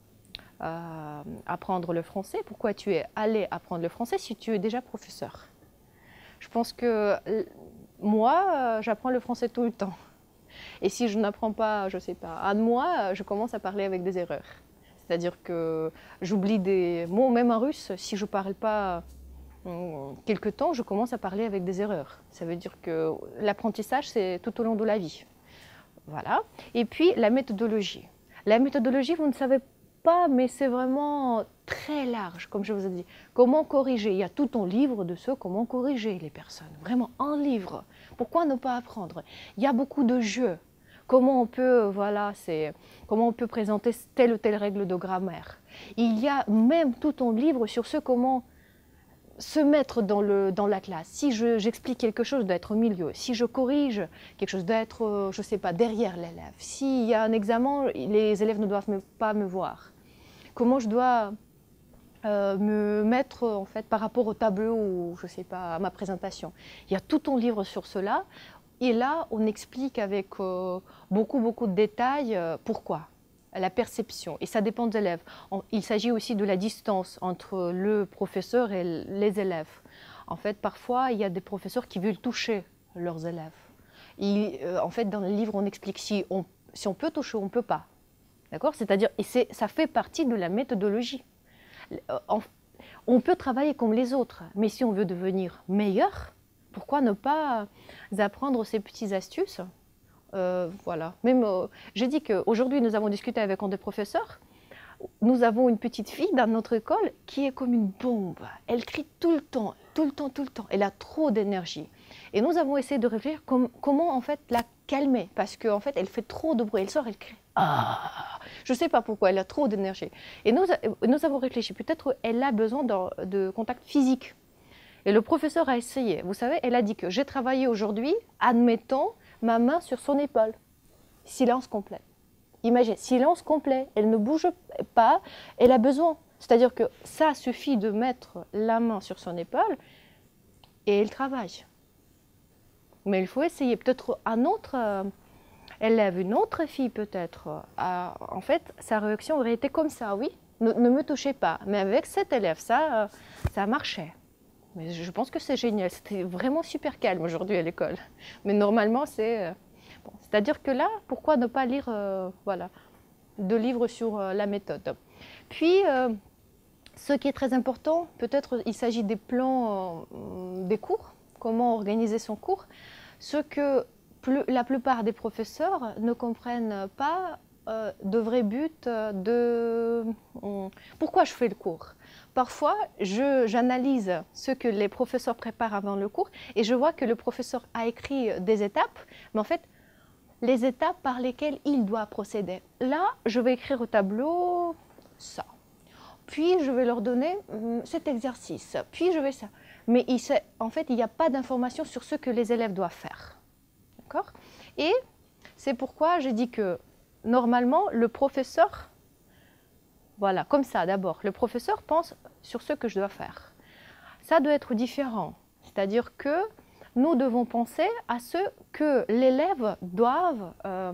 apprendre le français? Pourquoi tu es allé apprendre le français si tu es déjà professeur ?» Je pense que moi, j'apprends le français tout le temps. Et si je n'apprends pas, je ne sais pas, un mois, je commence à parler avec des erreurs. C'est-à-dire que j'oublie des mots, même en russe, si je ne parle pas quelque temps, je commence à parler avec des erreurs. Ça veut dire que l'apprentissage, c'est tout au long de la vie. Voilà. Et puis, la méthodologie. La méthodologie, vous ne savez pas, mais c'est vraiment très large, comme je vous ai dit. Comment corriger? Il y a tout un livre de ce comment corriger les personnes. Vraiment, un livre. Pourquoi ne pas apprendre? Il y a beaucoup de jeux. Comment on peut, voilà, comment on peut présenter telle ou telle règle de grammaire. Il y a même tout un livre sur ce comment se mettre dans la classe. Si j'explique quelque chose, je dois être au milieu. Si je corrige quelque chose, je dois être, je ne sais pas, derrière l'élève. S'il y a un examen, les élèves ne doivent pas me voir. Comment je dois me mettre en fait par rapport au tableau ou je sais pas à ma présentation. Il y a tout un livre sur cela et là on explique avec beaucoup de détails pourquoi, la perception et ça dépend des élèves. Il s'agit aussi de la distance entre le professeur et les élèves. En fait parfois il y a des professeurs qui veulent toucher leurs élèves. En fait dans le livre on explique si on peut toucher ou on ne peut pas. D'accord? C'est-à-dire, et ça fait partie de la méthodologie. On peut travailler comme les autres, mais si on veut devenir meilleur, pourquoi ne pas apprendre ces petites astuces? Voilà. Même, je dis qu'aujourd'hui, nous avons discuté avec un des professeurs. Nous avons une petite fille dans notre école qui est comme une bombe. Elle crie tout le temps, tout le temps, tout le temps. Elle a trop d'énergie. Et nous avons essayé de réfléchir comment en fait la calmer, parce qu'en fait, elle fait trop de bruit. Elle sort, elle crie. Ah, je ne sais pas pourquoi, elle a trop d'énergie. Et nous avons réfléchi, peut-être elle a besoin de contact physique. Et le professeur a essayé. Vous savez, elle a dit que j'ai travaillé aujourd'hui, admettons, ma main sur son épaule. Silence complet. Imaginez, silence complet, elle ne bouge pas, elle a besoin. C'est-à-dire que ça suffit de mettre la main sur son épaule et elle travaille. Mais il faut essayer. Peut-être un autre élève, une autre fille peut-être, en fait, sa réaction aurait été comme ça, oui, ne me touchez pas. Mais avec cet élève, ça marchait. Mais je pense que c'est génial. C'était vraiment super calme aujourd'hui à l'école. Mais normalement, c'est... Bon, c'est-à-dire que là, pourquoi ne pas lire voilà, de livres sur la méthode? Puis, ce qui est très important, peut-être il s'agit des plans des cours, comment organiser son cours. Ce que la plupart des professeurs ne comprennent pas de vrai but de pourquoi je fais le cours. Parfois, j'analyse ce que les professeurs préparent avant le cours et je vois que le professeur a écrit des étapes, mais en fait, les étapes par lesquelles il doit procéder. Là, je vais écrire au tableau ça. Puis, je vais leur donner cet exercice. Puis, je vais ça. Mais en fait, il n'y a pas d'information sur ce que les élèves doivent faire. D'accord? Et c'est pourquoi je dis que normalement, le professeur, voilà, comme ça d'abord, le professeur pense sur ce que je dois faire. Ça doit être différent. C'est-à-dire que nous devons penser à ce que les élèves doivent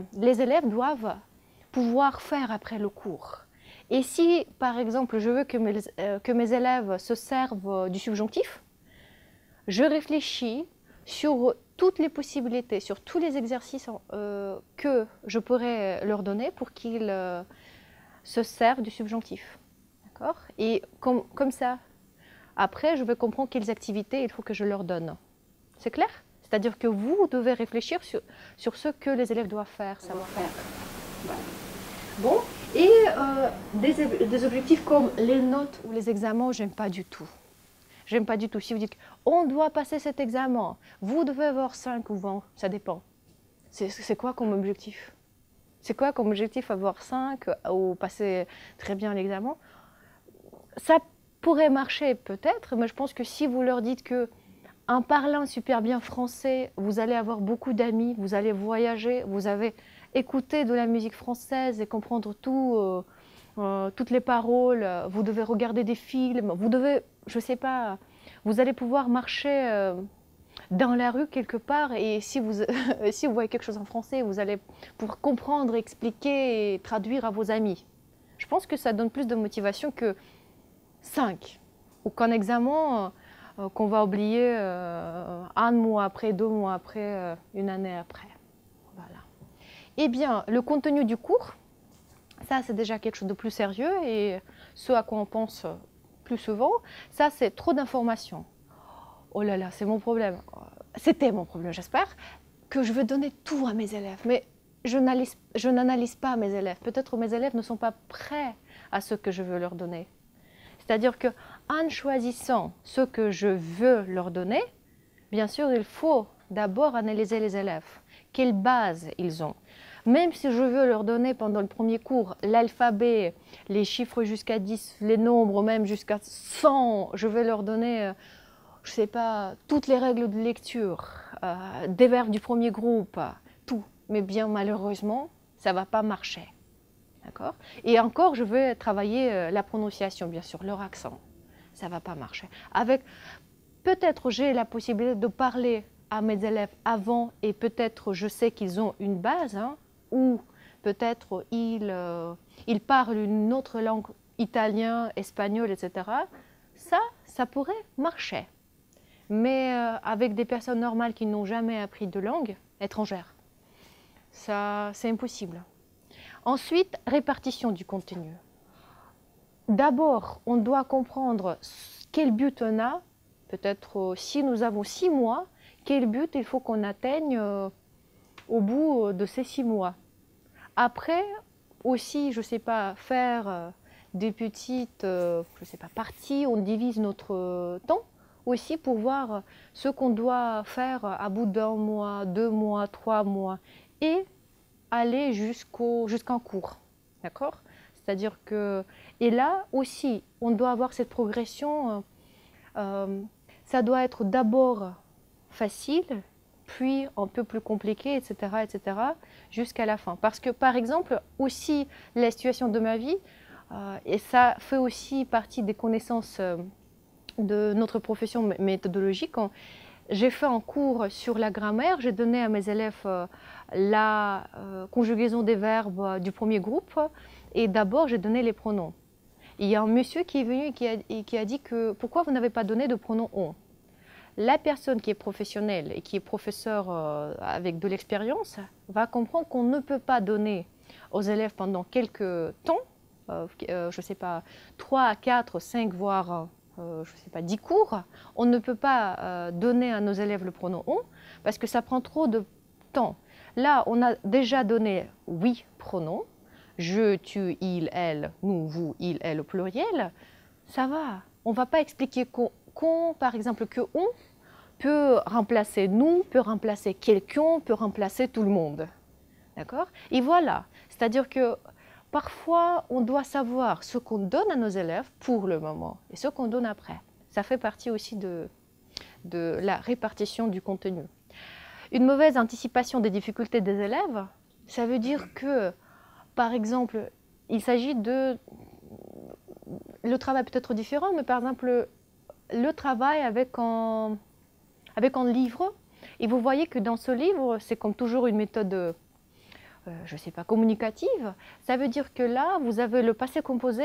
pouvoir faire après le cours. Et si, par exemple, je veux que mes élèves se servent du subjonctif, je réfléchis sur toutes les possibilités, sur tous les exercices que je pourrais leur donner pour qu'ils se servent du subjonctif. D'accord? Et comme ça, après, je vais comprendre quelles activités il faut que je leur donne. C'est clair? C'est-à-dire que vous devez réfléchir sur ce que les élèves doivent faire, savoir faire. Voilà. Bon, et des objectifs comme les notes ou les examens, j'aime pas du tout. J'aime pas du tout. Si vous dites on doit passer cet examen, vous devez avoir 5 ou 20, ça dépend. C'est quoi comme objectif? C'est quoi comme objectif avoir 5 ou passer très bien l'examen? Ça pourrait marcher peut-être, mais je pense que si vous leur dites que en parlant super bien français, vous allez avoir beaucoup d'amis, vous allez voyager, vous avez écouté de la musique française et comprendre toutes les paroles, vous devez regarder des films, vous devez, je ne sais pas, vous allez pouvoir marcher dans la rue quelque part et si vous voyez quelque chose en français, vous allez pouvoir comprendre, expliquer et traduire à vos amis. Je pense que ça donne plus de motivation que 5 ou qu'un examen qu'on va oublier un mois après, 2 mois après, une année après. Voilà. Eh bien, le contenu du cours, ça c'est déjà quelque chose de plus sérieux et ce à quoi on pense plus souvent, ça c'est trop d'informations. Oh là là, c'est mon problème. C'était mon problème, j'espère, que je veux donner tout à mes élèves. Mais je n'analyse pas mes élèves. Peut-être que mes élèves ne sont pas prêts à ce que je veux leur donner. C'est-à-dire qu'en choisissant ce que je veux leur donner, bien sûr, il faut d'abord analyser les élèves. Quelle base ils ont? Même si je veux leur donner pendant le premier cours l'alphabet, les chiffres jusqu'à 10, les nombres même jusqu'à 100, je vais leur donner, je ne sais pas, toutes les règles de lecture, des verbes du premier groupe, tout. Mais bien malheureusement, ça ne va pas marcher. D'accord? Et encore, je vais travailler la prononciation, bien sûr, leur accent. Ça ne va pas marcher. Avec, peut-être j'ai la possibilité de parler à mes élèves avant et peut-être je sais qu'ils ont une base, hein, ou peut-être ils parlent une autre langue, italien, espagnol, etc. Ça pourrait marcher. Mais avec des personnes normales qui n'ont jamais appris de langue étrangère, ça, c'est impossible. Ensuite, répartition du contenu. D'abord, on doit comprendre quel but on a. Peut-être si nous avons 6 mois, quel but il faut qu'on atteigne au bout de ces 6 mois. Après, aussi, je ne sais pas, faire des petites je sais pas, parties, on divise notre temps aussi pour voir ce qu'on doit faire à bout d'1 mois, 2 mois, 3 mois et aller jusqu'en cours. D'accord? C'est-à-dire que, et là aussi, on doit avoir cette progression, ça doit être d'abord facile, puis un peu plus compliqué, etc., jusqu'à la fin. Parce que, par exemple, aussi, la situation de ma vie, et ça fait aussi partie des connaissances de notre profession méthodologique, j'ai fait un cours sur la grammaire, j'ai donné à mes élèves la conjugaison des verbes du premier groupe, et d'abord j'ai donné les pronoms. Il y a un monsieur qui est venu et qui a dit que pourquoi vous n'avez pas donné de pronom on. La personne qui est professionnelle et qui est professeur avec de l'expérience va comprendre qu'on ne peut pas donner aux élèves pendant quelques temps, je ne sais pas, 3, 4, 5, voire je ne sais pas, 10 cours, on ne peut pas donner à nos élèves le pronom on parce que ça prend trop de temps. Là, on a déjà donné 8 pronoms, je, tu, il, elle, nous, vous, il, elle au pluriel, ça va. On ne va pas expliquer qu'on, par exemple, que on peut remplacer nous, peut remplacer quelqu'un, peut remplacer tout le monde. D'accord? Et voilà, c'est-à-dire que parfois, on doit savoir ce qu'on donne à nos élèves pour le moment et ce qu'on donne après. Ça fait partie aussi de la répartition du contenu. Une mauvaise anticipation des difficultés des élèves, ça veut dire que, par exemple, il s'agit de... Le travail peut être différent, mais par exemple, le travail avec un livre, et vous voyez que dans ce livre, c'est comme toujours une méthode... je ne sais pas, communicative, ça veut dire que là, vous avez le passé composé,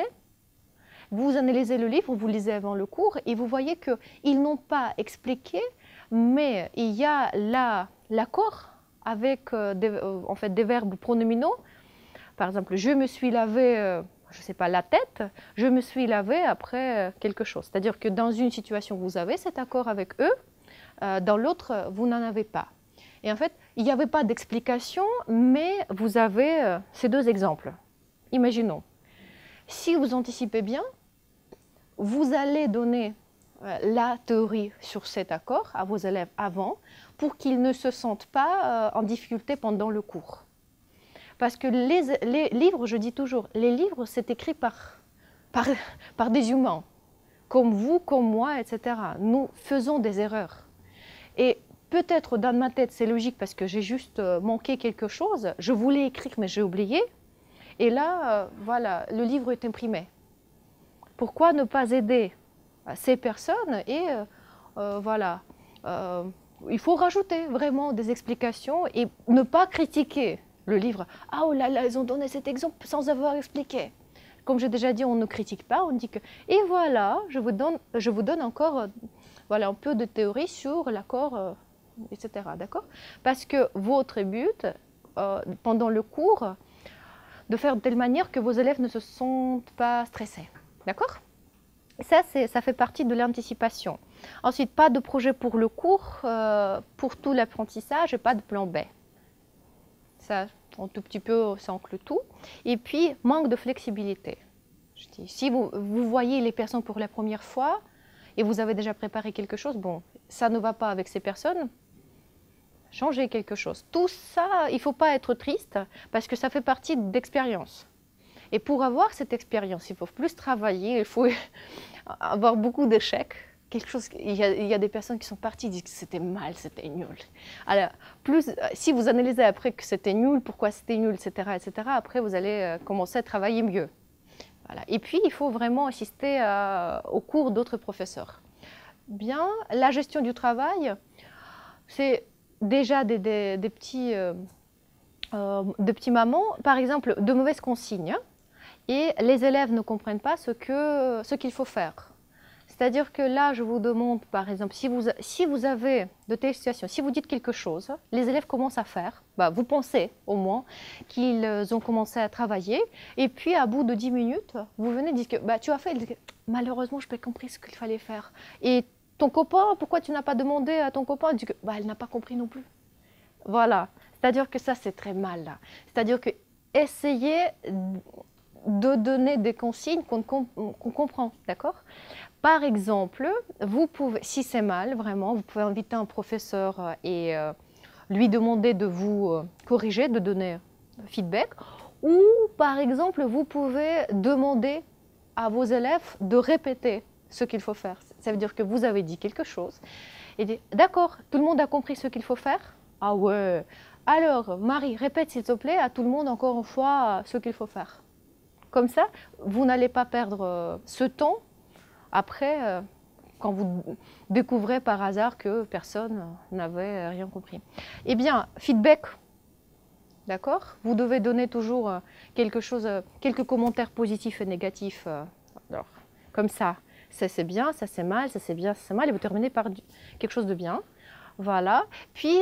vous analysez le livre, vous lisez avant le cours, et vous voyez qu'ils n'ont pas expliqué, mais il y a là l'accord avec en fait, des verbes pronominaux. Par exemple, je me suis lavé, je ne sais pas, la tête, je me suis lavé après quelque chose. C'est-à-dire que dans une situation, vous avez cet accord avec eux, dans l'autre, vous n'en avez pas. Et en fait, il n'y avait pas d'explication, mais vous avez ces deux exemples. Imaginons, si vous anticipez bien, vous allez donner la théorie sur cet accord à vos élèves avant pour qu'ils ne se sentent pas en difficulté pendant le cours. Parce que les livres, je dis toujours, les livres, c'est écrit par des humains, comme vous, comme moi, etc. Nous faisons des erreurs. Et peut-être dans ma tête, c'est logique parce que j'ai juste manqué quelque chose. Je voulais écrire, mais j'ai oublié. Et là, voilà, le livre est imprimé. Pourquoi ne pas aider ces personnes? Et voilà, il faut rajouter vraiment des explications et ne pas critiquer le livre. Ah oh là là, ils ont donné cet exemple sans avoir expliqué. Comme j'ai déjà dit, on ne critique pas, on dit que... Et voilà, je vous donne encore voilà, un peu de théorie sur l'accord, etc. D'accord? Parce que votre but, pendant le cours, de faire de telle manière que vos élèves ne se sentent pas stressés. D'accord? Ça fait partie de l'anticipation. Ensuite, pas de projet pour le cours, pour tout l'apprentissage et pas de plan B. Ça, un tout petit peu, ça inclut tout. Et puis, manque de flexibilité. Je dis, si vous voyez les personnes pour la première fois et vous avez déjà préparé quelque chose, bon, ça ne va pas avec ces personnes, changez quelque chose. Tout ça, il ne faut pas être triste parce que ça fait partie d'expérience. Et pour avoir cette expérience, il faut plus travailler, il faut avoir beaucoup d'échecs. Il y a des personnes qui sont parties et disent que c'était mal, c'était nul. Alors, si vous analysez après que c'était nul, pourquoi c'était nul, etc., après vous allez commencer à travailler mieux. Voilà. Et puis, il faut vraiment assister aux cours d'autres professeurs. Bien, la gestion du travail, c'est déjà des petits mamans, par exemple, de mauvaises consignes, et les élèves ne comprennent pas ce qu'il faut faire. C'est-à-dire que là, je vous demande, par exemple, si vous avez de telles situations, si vous dites quelque chose, les élèves commencent à faire, vous pensez au moins qu'ils ont commencé à travailler, et puis à bout de 10 minutes, vous venez dire que tu as fait, malheureusement, je n'ai pas compris ce qu'il fallait faire. Et ton copain, pourquoi tu n'as pas demandé à ton copain? Il dit que elle n'a pas compris non plus. Voilà, c'est-à-dire que ça, c'est très mal. C'est-à-dire que essayez de donner des consignes qu'on comprend, d'accord? Par exemple, vous pouvez, si c'est mal, vraiment, vous pouvez inviter un professeur et lui demander de vous corriger, de donner feedback. Ou, par exemple, vous pouvez demander à vos élèves de répéter ce qu'il faut faire. Ça veut dire que vous avez dit quelque chose et dit « D'accord, tout le monde a compris ce qu'il faut faire ?» Ah ouais. Alors, Marie, répète s'il te plaît à tout le monde encore une fois ce qu'il faut faire. Comme ça, vous n'allez pas perdre ce temps après, quand vous découvrez par hasard que personne n'avait rien compris. Eh bien, feedback, d'accord? Vous devez donner toujours quelques commentaires positifs et négatifs. Alors, comme ça c'est bien, ça c'est mal, ça c'est bien, ça c'est mal, et vous terminez par quelque chose de bien. Voilà. Puis,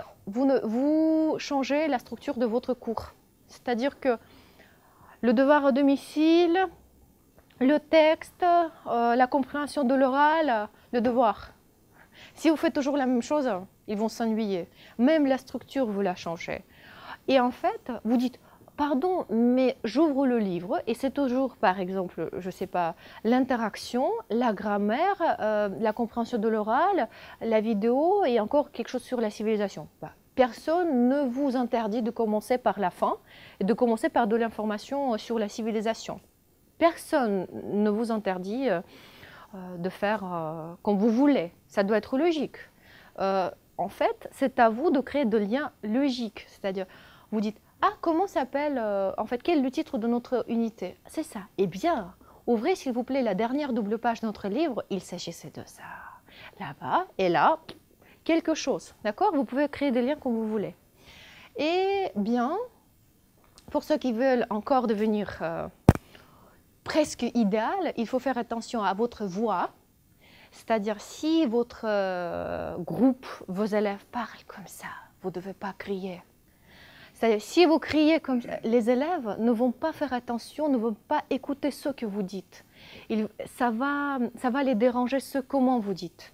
vous changez la structure de votre cours. C'est-à-dire que le devoir à domicile, le texte, la compréhension de l'oral, le devoir. Si vous faites toujours la même chose, ils vont s'ennuyer. Même la structure, vous la changez. Et en fait, vous dites, pardon, mais j'ouvre le livre et c'est toujours, par exemple, je ne sais pas, l'interaction, la grammaire, la compréhension de l'oral, la vidéo et encore quelque chose sur la civilisation. Personne ne vous interdit de commencer par la fin et de commencer par de l'information sur la civilisation. Personne ne vous interdit de faire comme vous voulez. Ça doit être logique. En fait, c'est à vous de créer des liens logiques. C'est-à-dire, vous dites, ah, comment s'appelle, en fait, quel est le titre de notre unité? C'est ça. Eh bien, ouvrez s'il vous plaît la dernière double page de notre livre. Il s'agissait de ça. Là-bas et là, quelque chose. D'accord? Vous pouvez créer des liens comme vous voulez. Et bien, pour ceux qui veulent encore devenir presque idéal, il faut faire attention à votre voix. C'est-à-dire, si votre groupe, vos élèves parlent comme ça, vous ne devez pas crier. C'est-à-dire, si vous criez comme ça, les élèves ne vont pas faire attention, ne vont pas écouter ce que vous dites. Ça va les déranger comment vous dites.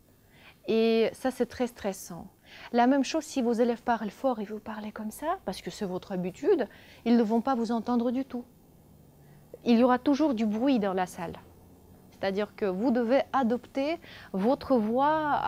Et ça, c'est très stressant. La même chose si vos élèves parlent fort et vous parlez comme ça, parce que c'est votre habitude, ils ne vont pas vous entendre du tout. Il y aura toujours du bruit dans la salle. C'est-à-dire que vous devez adopter votre voix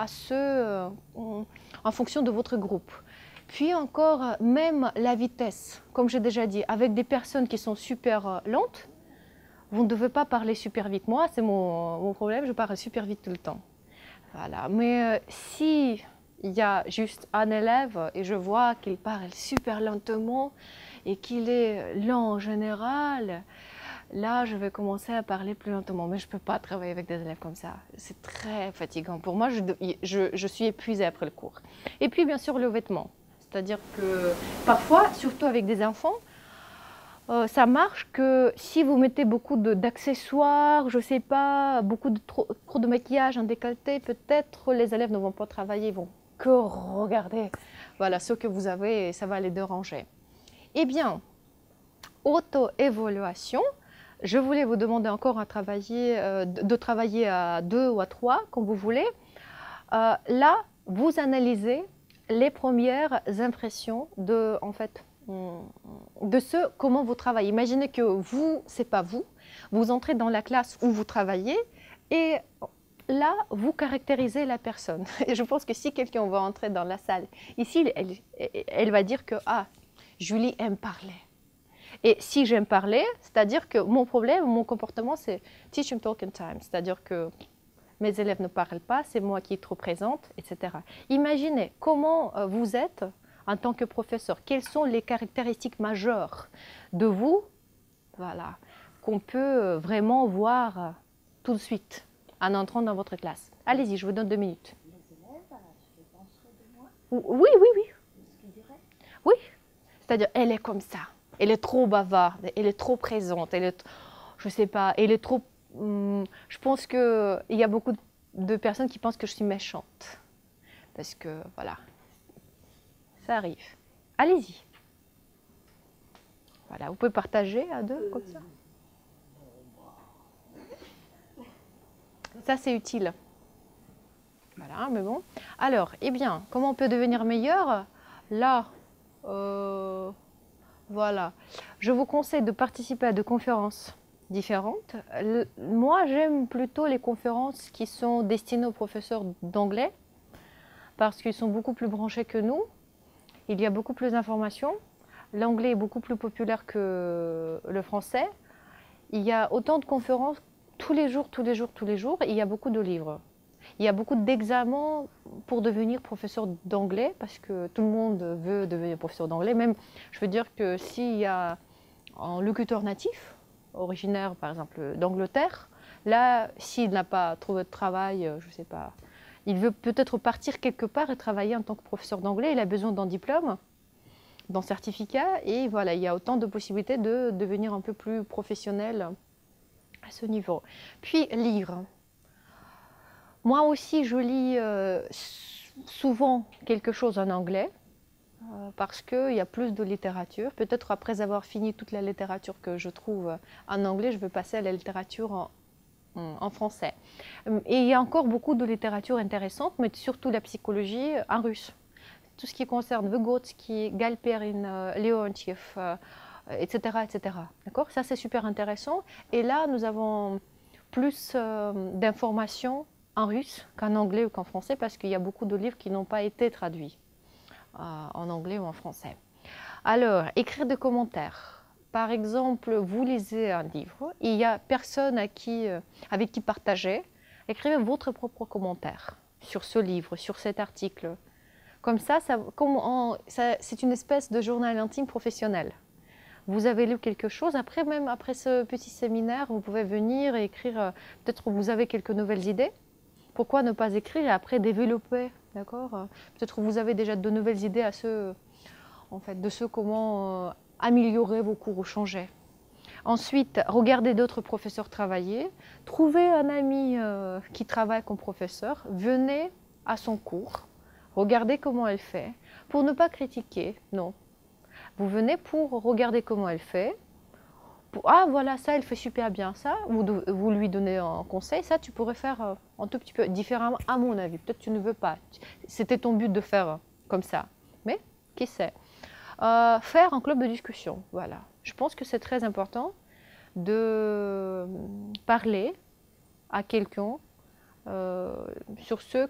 en fonction de votre groupe. Puis encore, même la vitesse, comme j'ai déjà dit, avec des personnes qui sont super lentes, vous ne devez pas parler super vite. Moi, c'est mon problème, je parle super vite tout le temps. Voilà. Mais si il y a juste un élève et je vois qu'il parle super lentement et qu'il est lent en général, là, je vais commencer à parler plus lentement. Mais je ne peux pas travailler avec des élèves comme ça. C'est très fatigant. Pour moi, je suis épuisée après le cours. Et puis, bien sûr, le vêtement. C'est-à-dire que parfois, surtout avec des enfants, ça marche que si vous mettez beaucoup d'accessoires, je ne sais pas, trop de maquillage, un décolleté, peut-être les élèves ne vont pas travailler, ils vont que regarder voilà, ce que vous avez et ça va les déranger. Eh bien, auto-évaluation, je voulais vous demander encore de travailler à 2 ou à 3, comme vous voulez. Là, vous analysez les premières impressions de ce comment vous travaillez. Imaginez que vous, c'est pas vous, vous entrez dans la classe où vous travaillez et là, vous caractérisez la personne. Et je pense que si quelqu'un va entrer dans la salle, ici, elle va dire que « Ah, Julie aime parler ». Et si j'aime parler, c'est-à-dire que mon problème, mon comportement, c'est « teach and talk in time », c'est-à-dire que mes élèves ne parlent pas, c'est moi qui est trop présente, etc. Imaginez comment vous êtes en tant que professeur. Quelles sont les caractéristiques majeures de vous, voilà, qu'on peut vraiment voir tout de suite en entrant dans votre classe. Allez-y, je vous donne 2 minutes. Les élèves, je penserais de moi. Oui, oui, oui. Ce qu'ils diraient. Oui, c'est-à-dire elle est comme ça. Elle est trop bavarde, elle est trop présente, elle est, je sais pas, elle est trop... je pense qu'il y a beaucoup de personnes qui pensent que je suis méchante. Parce que, voilà, ça arrive. Allez-y. Voilà, vous pouvez partager à 2 comme ça. Ça, c'est utile. Voilà, mais bon. Alors, eh bien, comment on peut devenir meilleur? Là, voilà. Je vous conseille de participer à des conférences différentes. Moi, j'aime plutôt les conférences qui sont destinées aux professeurs d'anglais parce qu'ils sont beaucoup plus branchés que nous. Il y a beaucoup plus d'informations. L'anglais est beaucoup plus populaire que le français. Il y a autant de conférences tous les jours, tous les jours, tous les jours. Et il y a beaucoup de livres. Il y a beaucoup d'examens pour devenir professeur d'anglais parce que tout le monde veut devenir professeur d'anglais. Même, je veux dire que s'il y a un locuteur natif, originaire par exemple d'Angleterre, là, s'il n'a pas trouvé de travail, je ne sais pas, il veut peut-être partir quelque part et travailler en tant que professeur d'anglais. Il a besoin d'un diplôme, d'un certificat. Et voilà, il y a autant de possibilités de devenir un peu plus professionnel à ce niveau. Puis, lire. Moi aussi, je lis souvent quelque chose en anglais parce qu'il y a plus de littérature. Peut-être après avoir fini toute la littérature que je trouve en anglais, je vais passer à la littérature en français. Et il y a encore beaucoup de littérature intéressante, mais surtout la psychologie en russe. Tout ce qui concerne Vygotsky, Galperin, Leontiev, etc. etc. D'accord ? Ça, c'est super intéressant. Et là, nous avons plus d'informations en russe qu'en anglais ou qu'en français parce qu'il y a beaucoup de livres qui n'ont pas été traduits en anglais ou en français. Alors, écrire des commentaires. Par exemple, vous lisez un livre, il n'y a personne avec qui partager. Écrivez votre propre commentaire sur ce livre, sur cet article. Comme ça, c'est une espèce de journal intime professionnel. Vous avez lu quelque chose, même après ce petit séminaire, vous pouvez venir et écrire, peut-être que vous avez quelques nouvelles idées. Pourquoi ne pas écrire et après développer, d'accord? Peut-être que vous avez déjà de nouvelles idées de comment améliorer vos cours ou changer. Ensuite, regardez d'autres professeurs travailler. Trouvez un ami qui travaille comme professeur. Venez à son cours. Regardez comment elle fait. Pour ne pas critiquer, non. Vous venez pour regarder comment elle fait. Ah voilà, ça, elle fait super bien ça. Vous lui donnez un conseil. Ça, tu pourrais faire un tout petit peu différemment, à mon avis. Peut-être que tu ne veux pas. C'était ton but de faire comme ça. Mais, qui sait? Faire un club de discussion, voilà. Je pense que c'est très important de parler à quelqu'un sur ce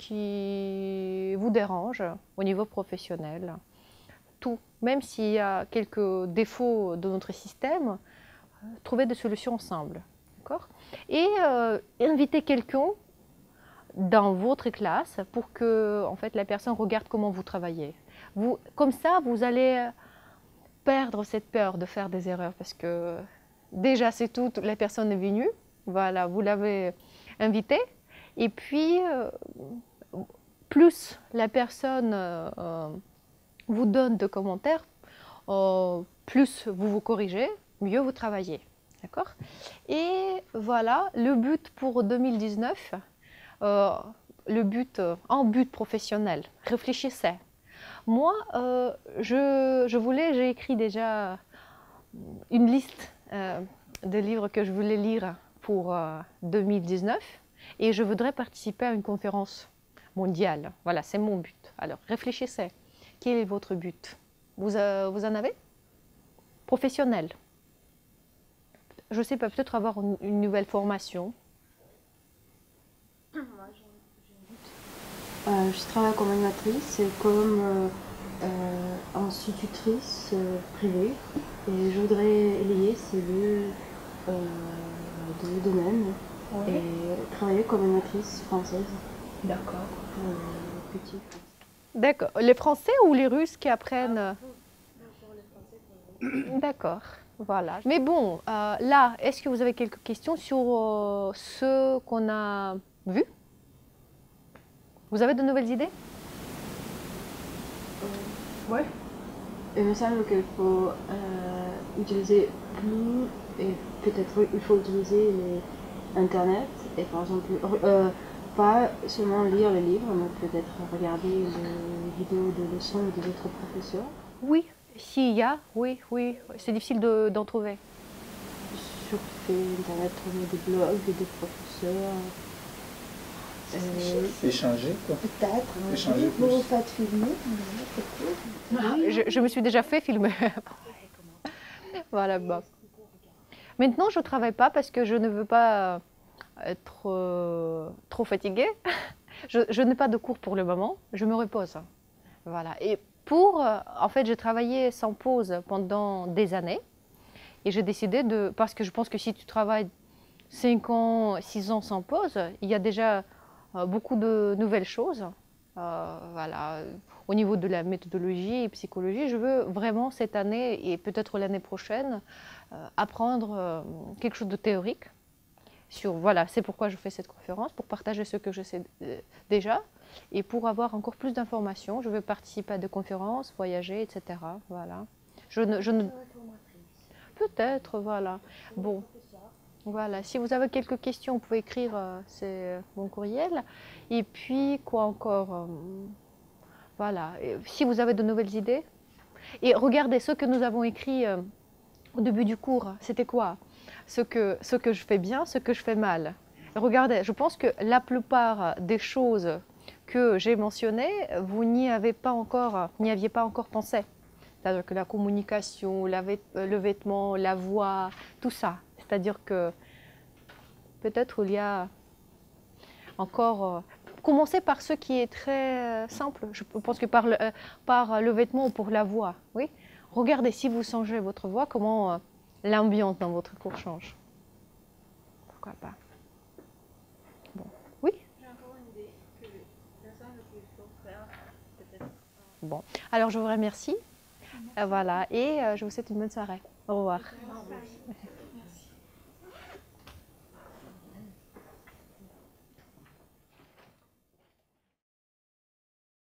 qui vous dérange au niveau professionnel. Tout, même s'il y a quelques défauts de notre système, trouver des solutions ensemble. D'accord ? Et inviter quelqu'un dans votre classe pour que la personne regarde comment vous travaillez. Comme ça, vous allez perdre cette peur de faire des erreurs parce que déjà, c'est tout, la personne est venue, voilà, vous l'avez invitée. Et puis, plus la personne vous donne de commentaires, plus vous vous corrigez, mieux vous travaillez. D'accord ? Et voilà, le but pour 2019, le but, un but professionnel, réfléchissez. Moi, j'ai écrit déjà une liste de livres que je voulais lire pour 2019 et je voudrais participer à une conférence mondiale. Voilà, c'est mon but. Alors, réfléchissez. Quel est votre but Vous en avez? Professionnel. Je ne sais pas, peut-être avoir une nouvelle formation. Moi, j'ai un doute. Je travaille comme animatrice et comme institutrice privée. Et je voudrais lier ces deux domaines et travailler comme animatrice française. D'accord. Pour les petits Français. D'accord. Les Français ou les Russes qui apprennent? Pour les Français, pour les D'accord, voilà. Mais bon, là, est-ce que vous avez quelques questions sur ce qu'on a vu? Vous avez de nouvelles idées? Ouais. Il me semble qu'il faut utiliser plus et peut-être il faut utiliser Internet et par exemple pas seulement lire les livres mais peut-être regarder les vidéos de leçons des autres professeurs. Oui, s'il y a, oui, c'est difficile d'en trouver. Sur Internet, trouver des blogs des professeurs. Échanger, quoi. Peut-être. Échanger Bon, plus. pas de filmer, Je me suis déjà fait filmer. Voilà, bon. Maintenant, je ne travaille pas parce que je ne veux pas être trop fatiguée. Je n'ai pas de cours pour le moment, je me repose. Voilà. Et en fait, j'ai travaillé sans pause pendant des années. Et j'ai décidé parce que je pense que si tu travailles 5 ans, 6 ans sans pause, il y a déjà beaucoup de nouvelles choses. Voilà. Au niveau de la méthodologie et psychologie, je veux vraiment cette année et peut-être l'année prochaine apprendre quelque chose de théorique. Voilà, c'est pourquoi je fais cette conférence, pour partager ce que je sais déjà et pour avoir encore plus d'informations. Je veux participer à des conférences, voyager, etc. Voilà. Peut-être, voilà. Bon. Voilà, si vous avez quelques questions, vous pouvez écrire, c'est mon courriel. Et puis, quoi encore voilà, et si vous avez de nouvelles idées. Et regardez, ce que nous avons écrit au début du cours, c'était quoi? Ce que je fais bien, ce que je fais mal. Regardez, je pense que la plupart des choses que j'ai mentionnées, vous n'y aviez pas encore pensé. C'est-à-dire que la communication, le vêtement, la voix, tout ça. C'est-à-dire que peut-être il y a encore... commencer par ce qui est très simple. Je pense que par le vêtement ou pour la voix. Oui. Regardez, si vous changez votre voix, comment l'ambiance dans votre cours change. Pourquoi pas? Bon. Oui. J'ai encore une idée que la salle qu'il faut faire, peut-être. Bon. Alors, je vous remercie. Voilà. Et je vous souhaite une bonne soirée. Au revoir. Merci.